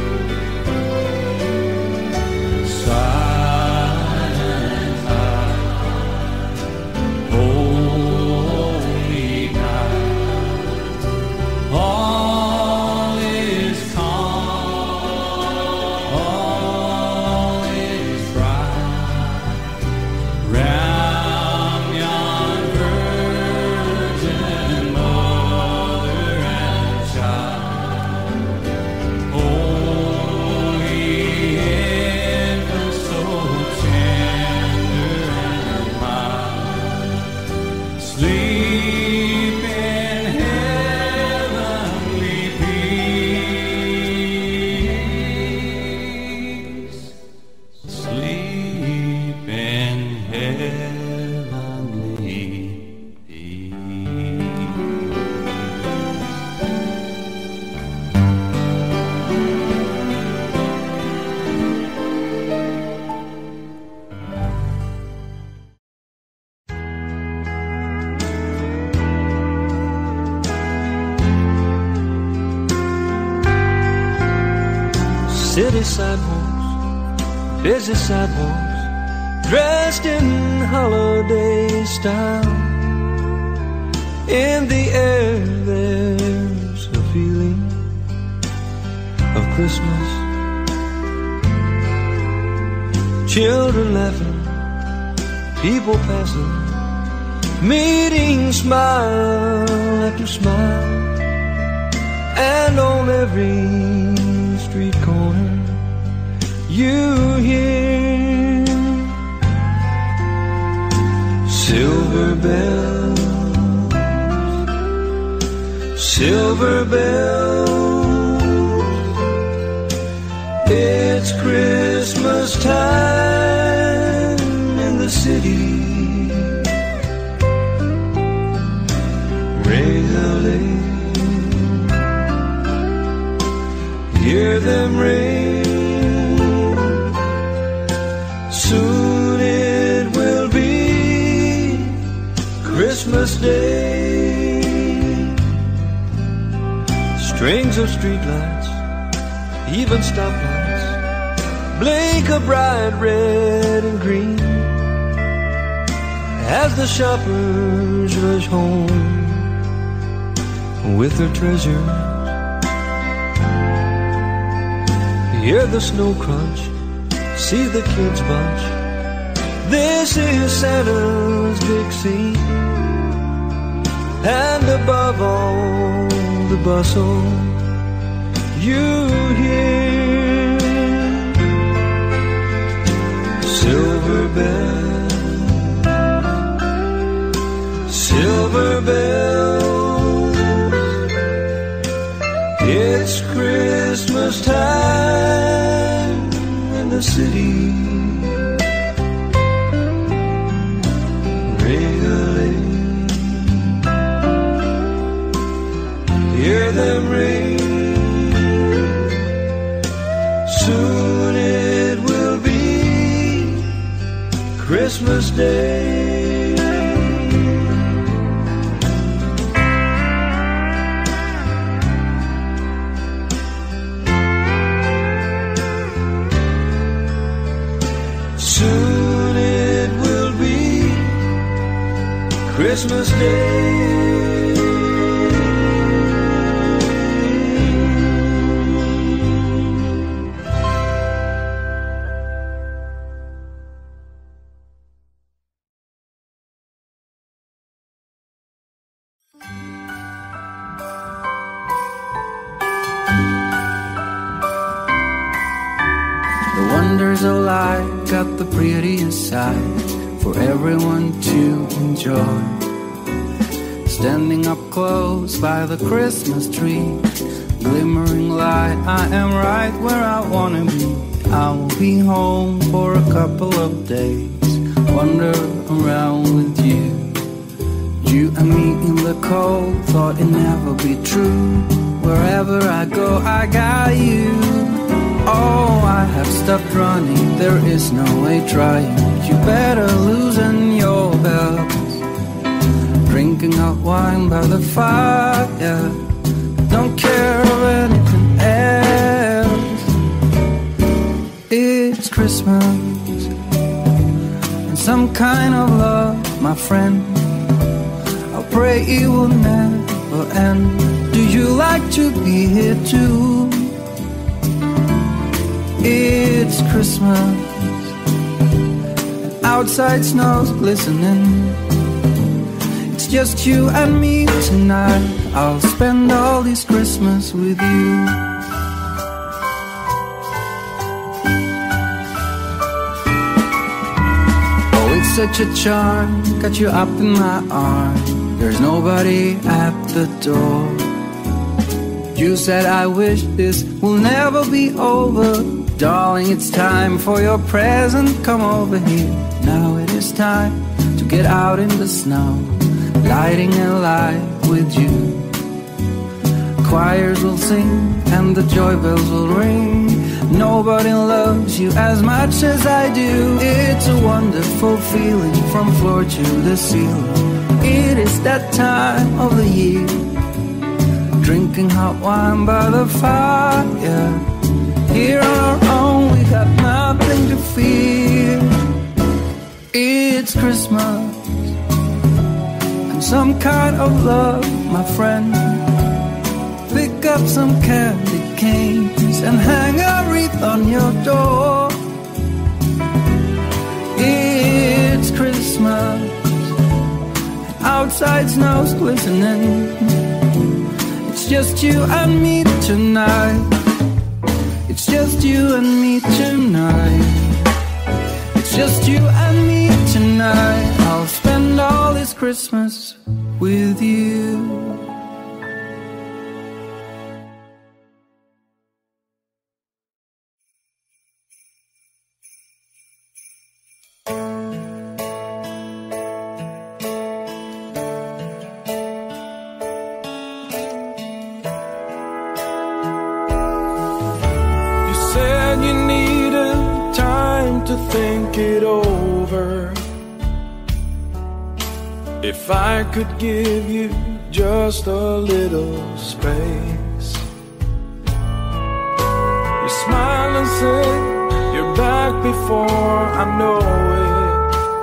Silent night, holy night, all is calm, all is bright, round yon virgin mother and child. Holy infant, so tender and mild, sleep in heavenly peace, sleep in heavenly peace. City sidewalks, busy sidewalks, dressed in holiday style. In the air there's a feeling of Christmas. Children laughing, people passing, meeting smile after smile. And on every street corner you hear silver bells, silver bells. It's Christmas time in the city. Ring-a-ling, hear them ring. Soon it will be Christmas Day. Strings of streetlights, even stoplights, blink a bright red and green as the shoppers rush home with their treasures. Hear the snow crunch, see the kids bunch. This is Santa's big scene. And above all the bustle, you hear silver bells, silver bells. It's Christmas time in the the city. Ring-a-ling, hear them ring. Soon it will be Christmas Day. Soon it will be Christmas Day. The wonders of life got the prettiest side for everyone to enjoy. Standing up close by the Christmas tree, glimmering light, I am right where I wanna be. I will be home for a couple of days, wander around with you. You and me in the cold, thought it never be true. Wherever I go, I got you. Oh, I have stopped running, there is no way trying. You better loosen your belts. Drinking hot wine by the fire, don't care of anything else. It's Christmas, and some kind of love, my friend. I pray it will never end. Do you like to be here too? It's Christmas, and outside snow's glistening. It's just you and me tonight. I'll spend all this Christmas with you. Oh, it's such a charm, got you up in my arms. There's nobody at the door. You said I wish this will never be over. Darling, it's time for your present, come over here. Now it is time to get out in the snow, lighting a light with you. Choirs will sing and the joy bells will ring. Nobody loves you as much as I do. It's a wonderful feeling from floor to the ceiling. It is that time of the year, drinking hot wine by the fire. Here on our own, we got nothing to fear. It's Christmas, and some kind of love, my friend. Pick up some candy canes and hang a wreath on your door. It's Christmas, outside snow's glistening. It's just you and me tonight. It's just you and me tonight. It's just you and me tonight. I'll spend all this Christmas with you. Think it over. If I could give you just a little space, you smile and say you're back before I know it.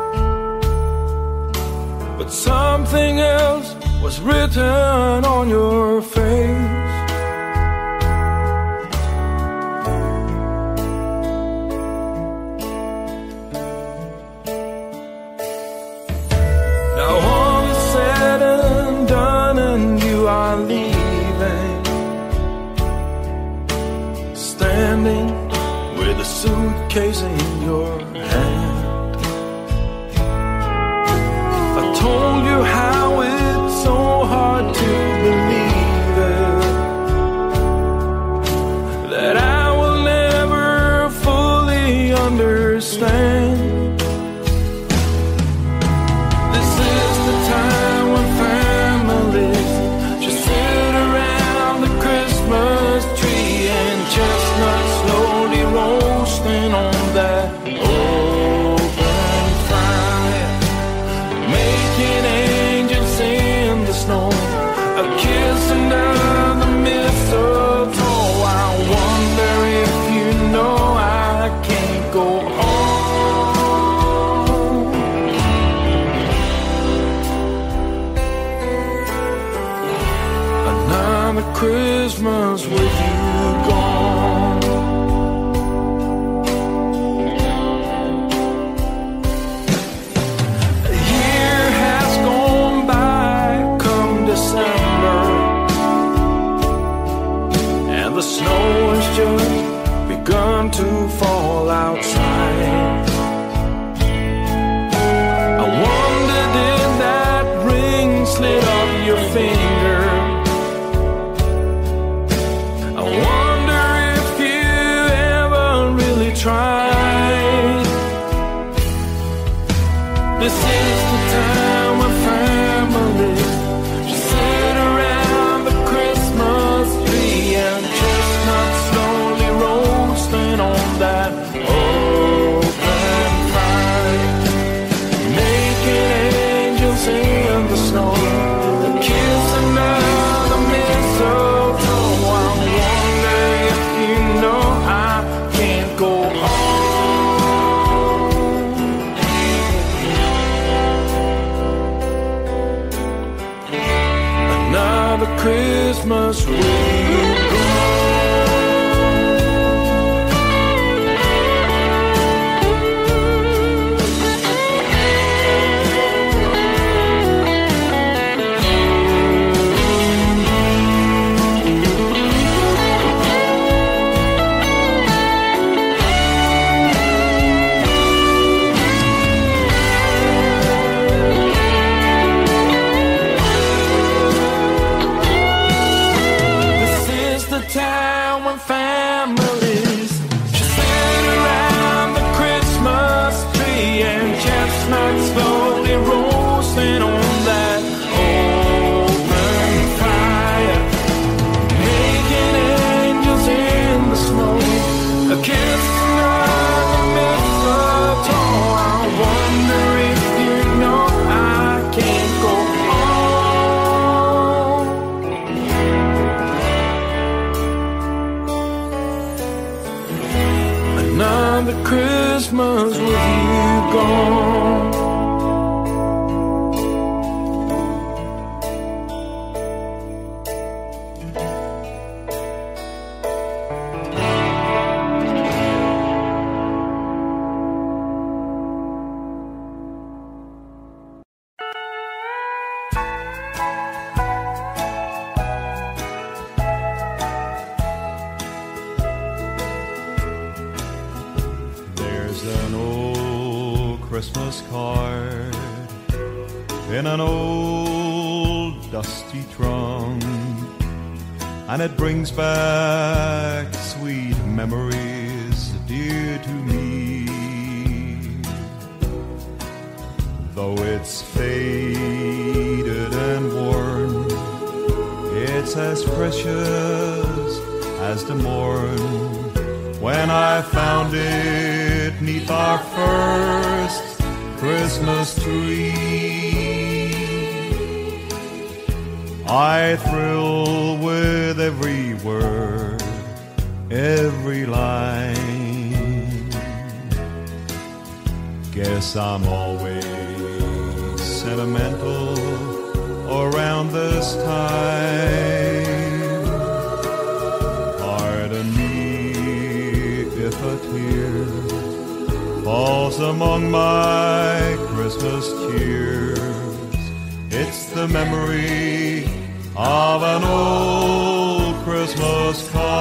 But something else was written on your face. Are leaving, standing with a suitcase in your hand. I told you how it's so hard to believe it, that I will never fully roasting on that open fire, making angels in the snow, a kiss under the mistletoe. I wonder if you know I can't go on. Another Christmas with you gone. A year has gone by come December, and the snow has just begun to fall outside. I wonder, did that ring slip off your finger? I wonder if you ever really tried. This is the time when families just sit around the Christmas tree and chestnuts slowly roasting on that open fire, making angels in the snow, a kiss under the mistletoe. I wonder if you know I can't go on. Another Christmas with you gone. This is the time when families just sit around the Christmas tree and chestnuts slowly roasting on that open fire, making angels in the snow, a kiss under the mistletoe. I wonder if you know I can't go on. Another Christmas with you gone. There's an old Christmas card in an old dusty trunk, and it brings back sweet memories dear to me. Though it's faded and worn, it's as precious as the morn when I found it 'neath our first Christmas tree. I thrill with every word, every line. Guess I'm always sentimental around this time. Pardon me if a tear falls among my Christmas cheers. It's the memory of an old Christmas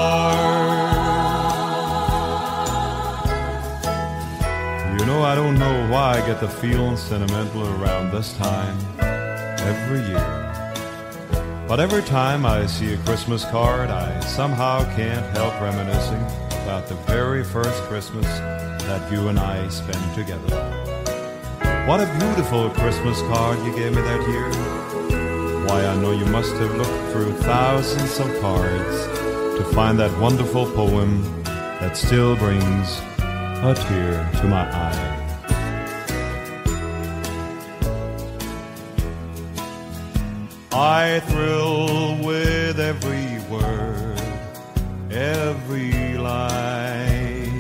card. You know, I don't know why I get the feeling sentimental around this time every year. But every time I see a Christmas card, I somehow can't help reminiscing about the very first Christmas that you and I spent together. What a beautiful Christmas card you gave me that year. Why, I know you must have looked through thousands of cards to find that wonderful poem that still brings a tear to my eye. I thrill with every word, every line.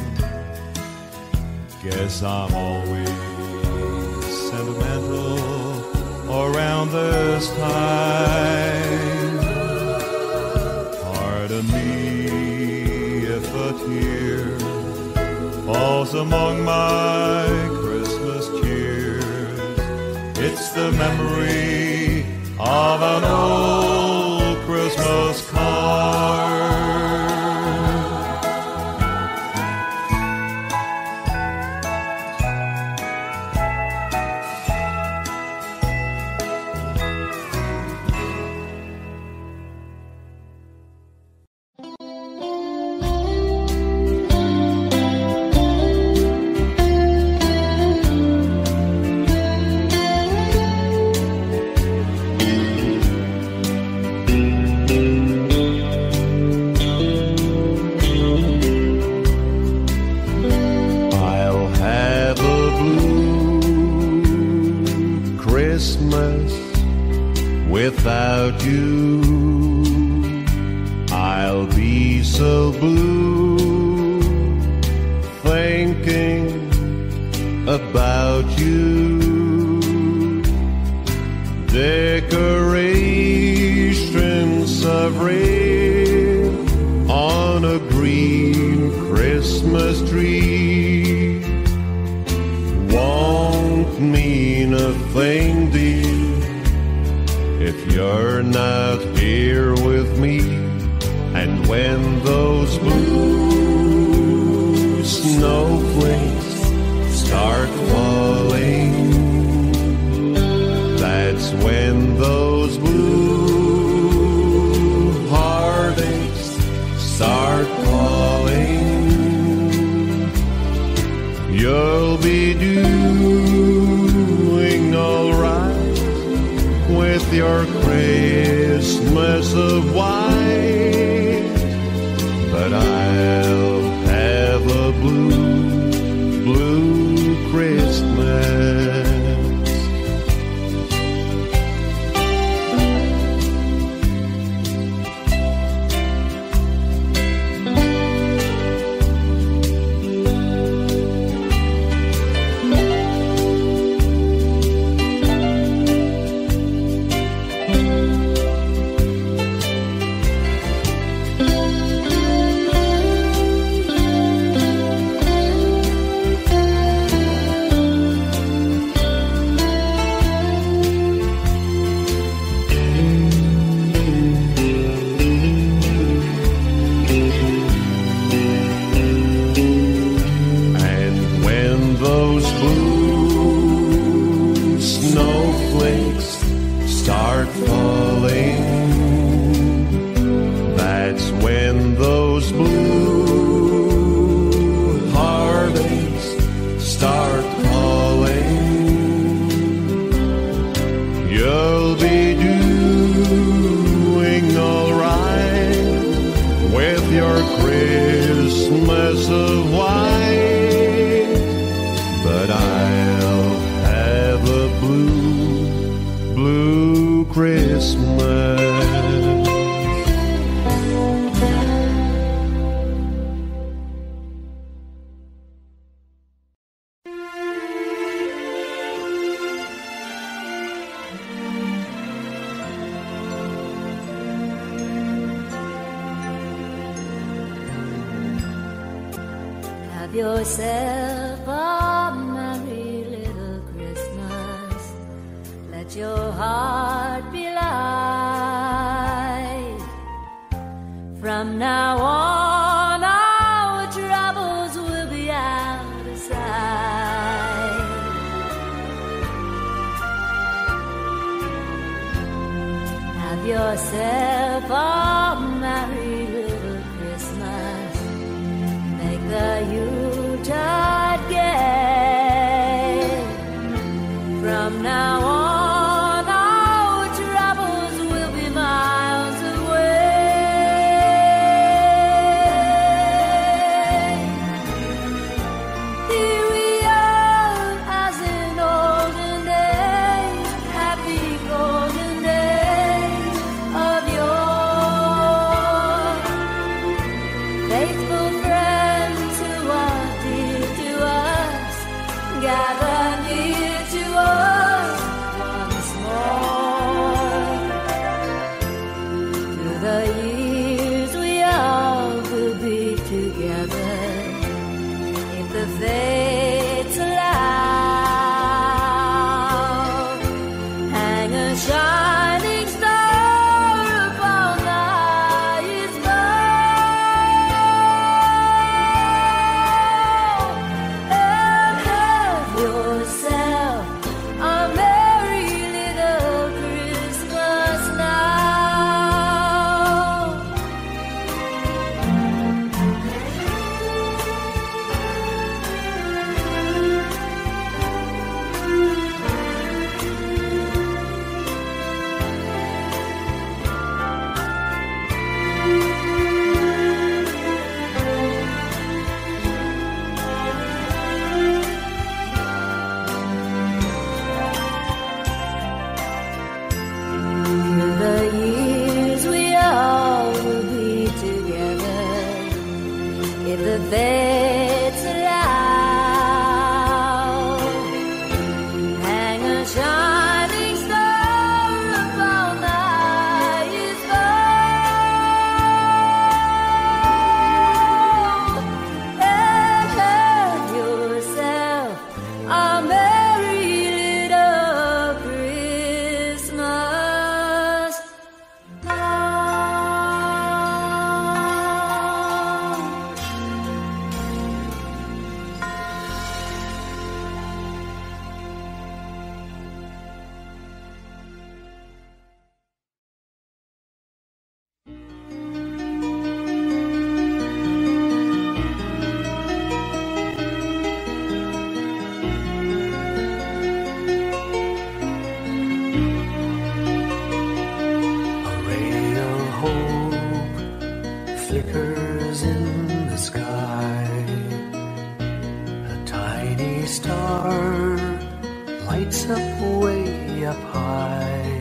Guess I'm always sentimental around this time. Pardon me if a tear falls among my Christmas cheers. It's the memory of an old Christmas card. Without you, I'll be so blue, thinking about you. Decorations of red on a green Christmas tree won't mean a thing, dear, if you're not here with me. And when those blue snowflakes start falling, that's when those blue heartaches start calling. You'll be doing all right with your Christmas of white, but I'll have a blue, blue Christmas. Have yourself a merry little Christmas. Let your heart be light. From now on, our troubles will be out of sight. Have yourself a merry little Christmas. Make the Yuletide gay. From now on, our troubles will be miles away. star lights up way up high.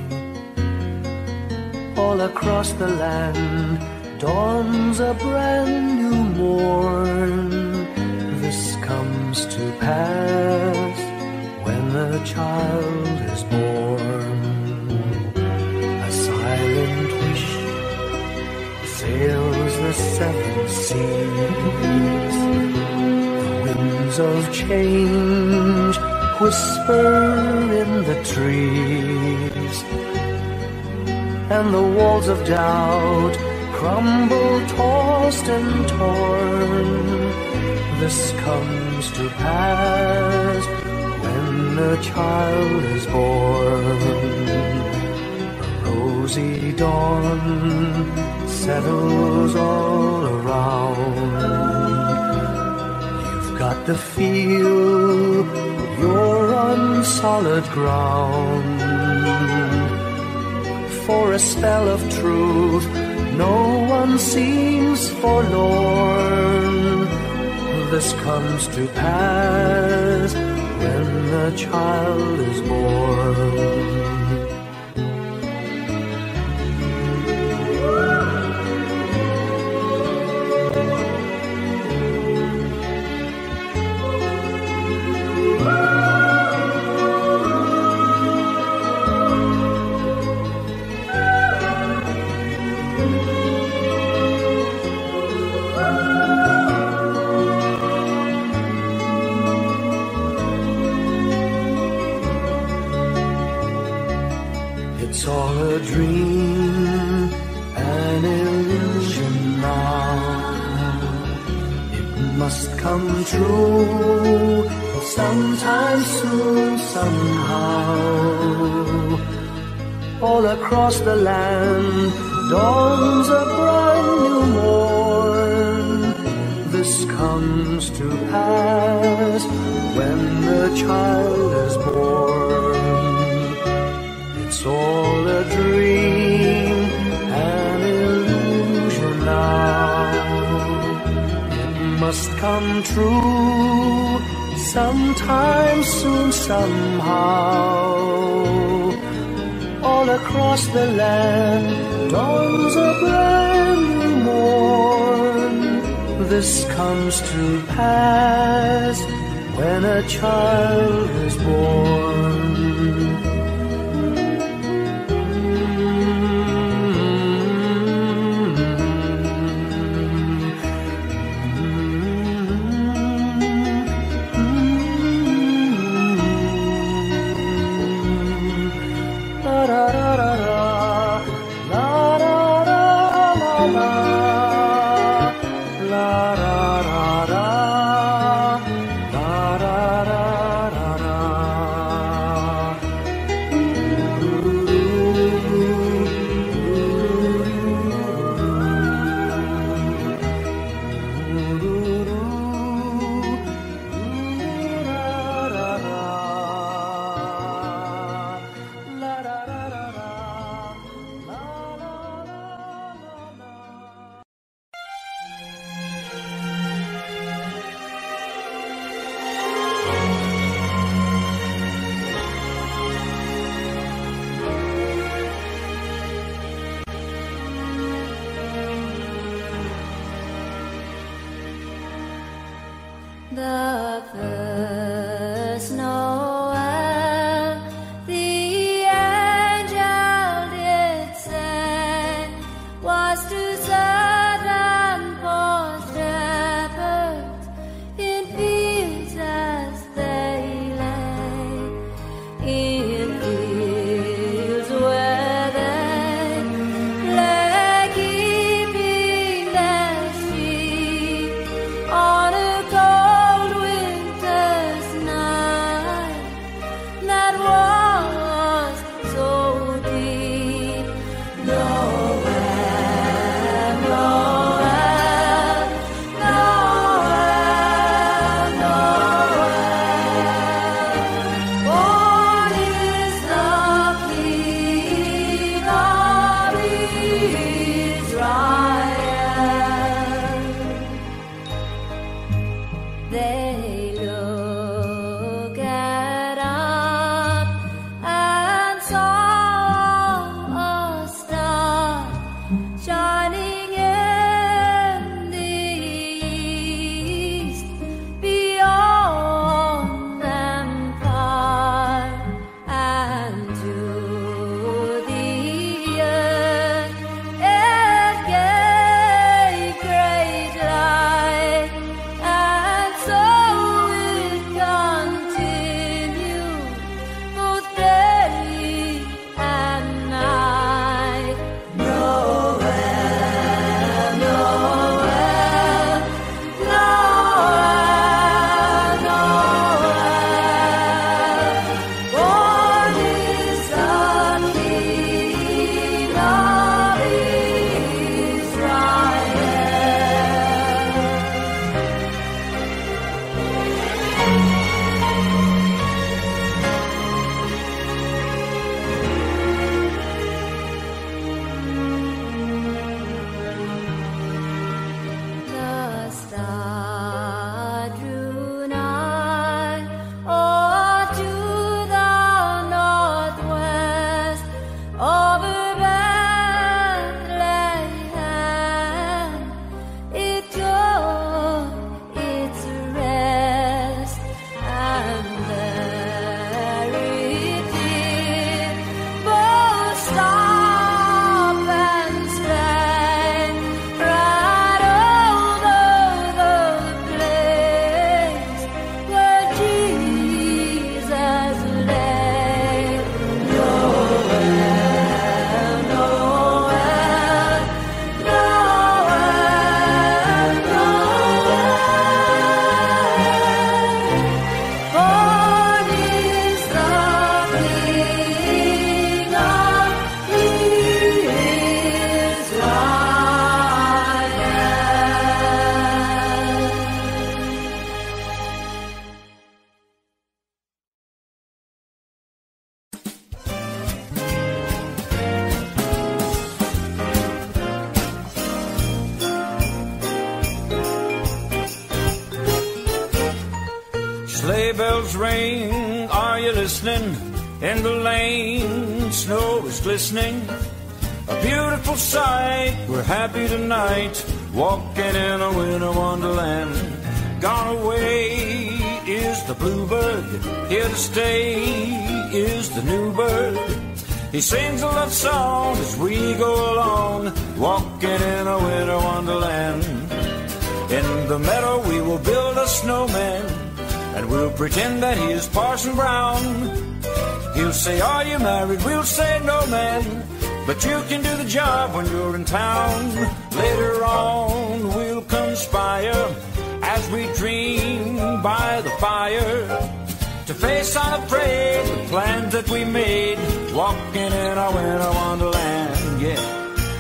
All across the land dawns a brand new morn. This comes to pass when a child is born. A silent wish sails the seven seas. The winds of change whisper in the trees, and the walls of doubt crumble, tossed and torn. This comes to pass when a child is born. A rosy dawn settles all around. You've got to feel you're on solid ground. For a spell of truth, no one seems forlorn. This comes to pass when the child is born. It's all a dream, an illusion now. It must come true sometime soon, somehow. All across the land dawns a brand new morn. This comes to pass when the child is born. It's all a dream, an illusion now. It must come true sometime soon, somehow. All across the land dawns a brand new morn. This comes to pass when a child is born. The first Noel, the angel did send, was to certain poor shepherds in fields as they lay, in fields where they lay keeping their sheep on a They look Sleigh bells ring, are you listening? In the lane, snow is glistening. A beautiful sight, we're happy tonight, walking in a winter wonderland. Gone away is the bluebird, here to stay is the new bird. He sings a love song as we go along, walking in a winter wonderland. In the meadow we will build a snowman, and we'll pretend that he is Parson Brown. He'll say, are you married? We'll say, no, man, but you can do the job when you're in town. Later on we'll conspire as we dream by the fire, to face unafraid the plans that we made, walking in our winter wonderland, yeah.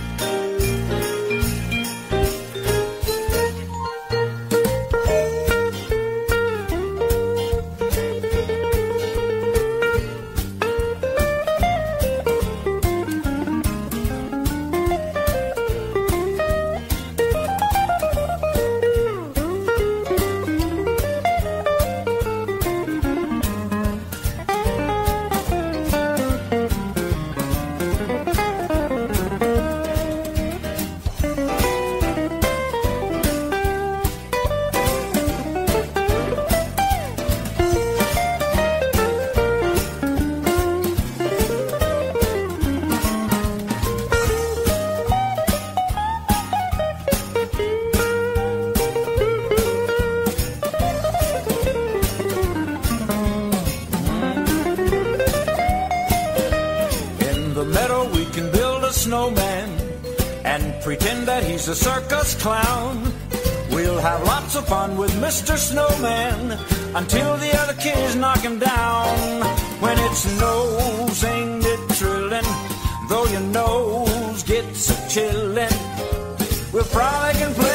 Pretend that he's a circus clown. We'll have lots of fun with Mister Snowman until the other kids knock him down. When it snows, ain't it trillin'? Though your nose gets a chillin', we'll frolic and play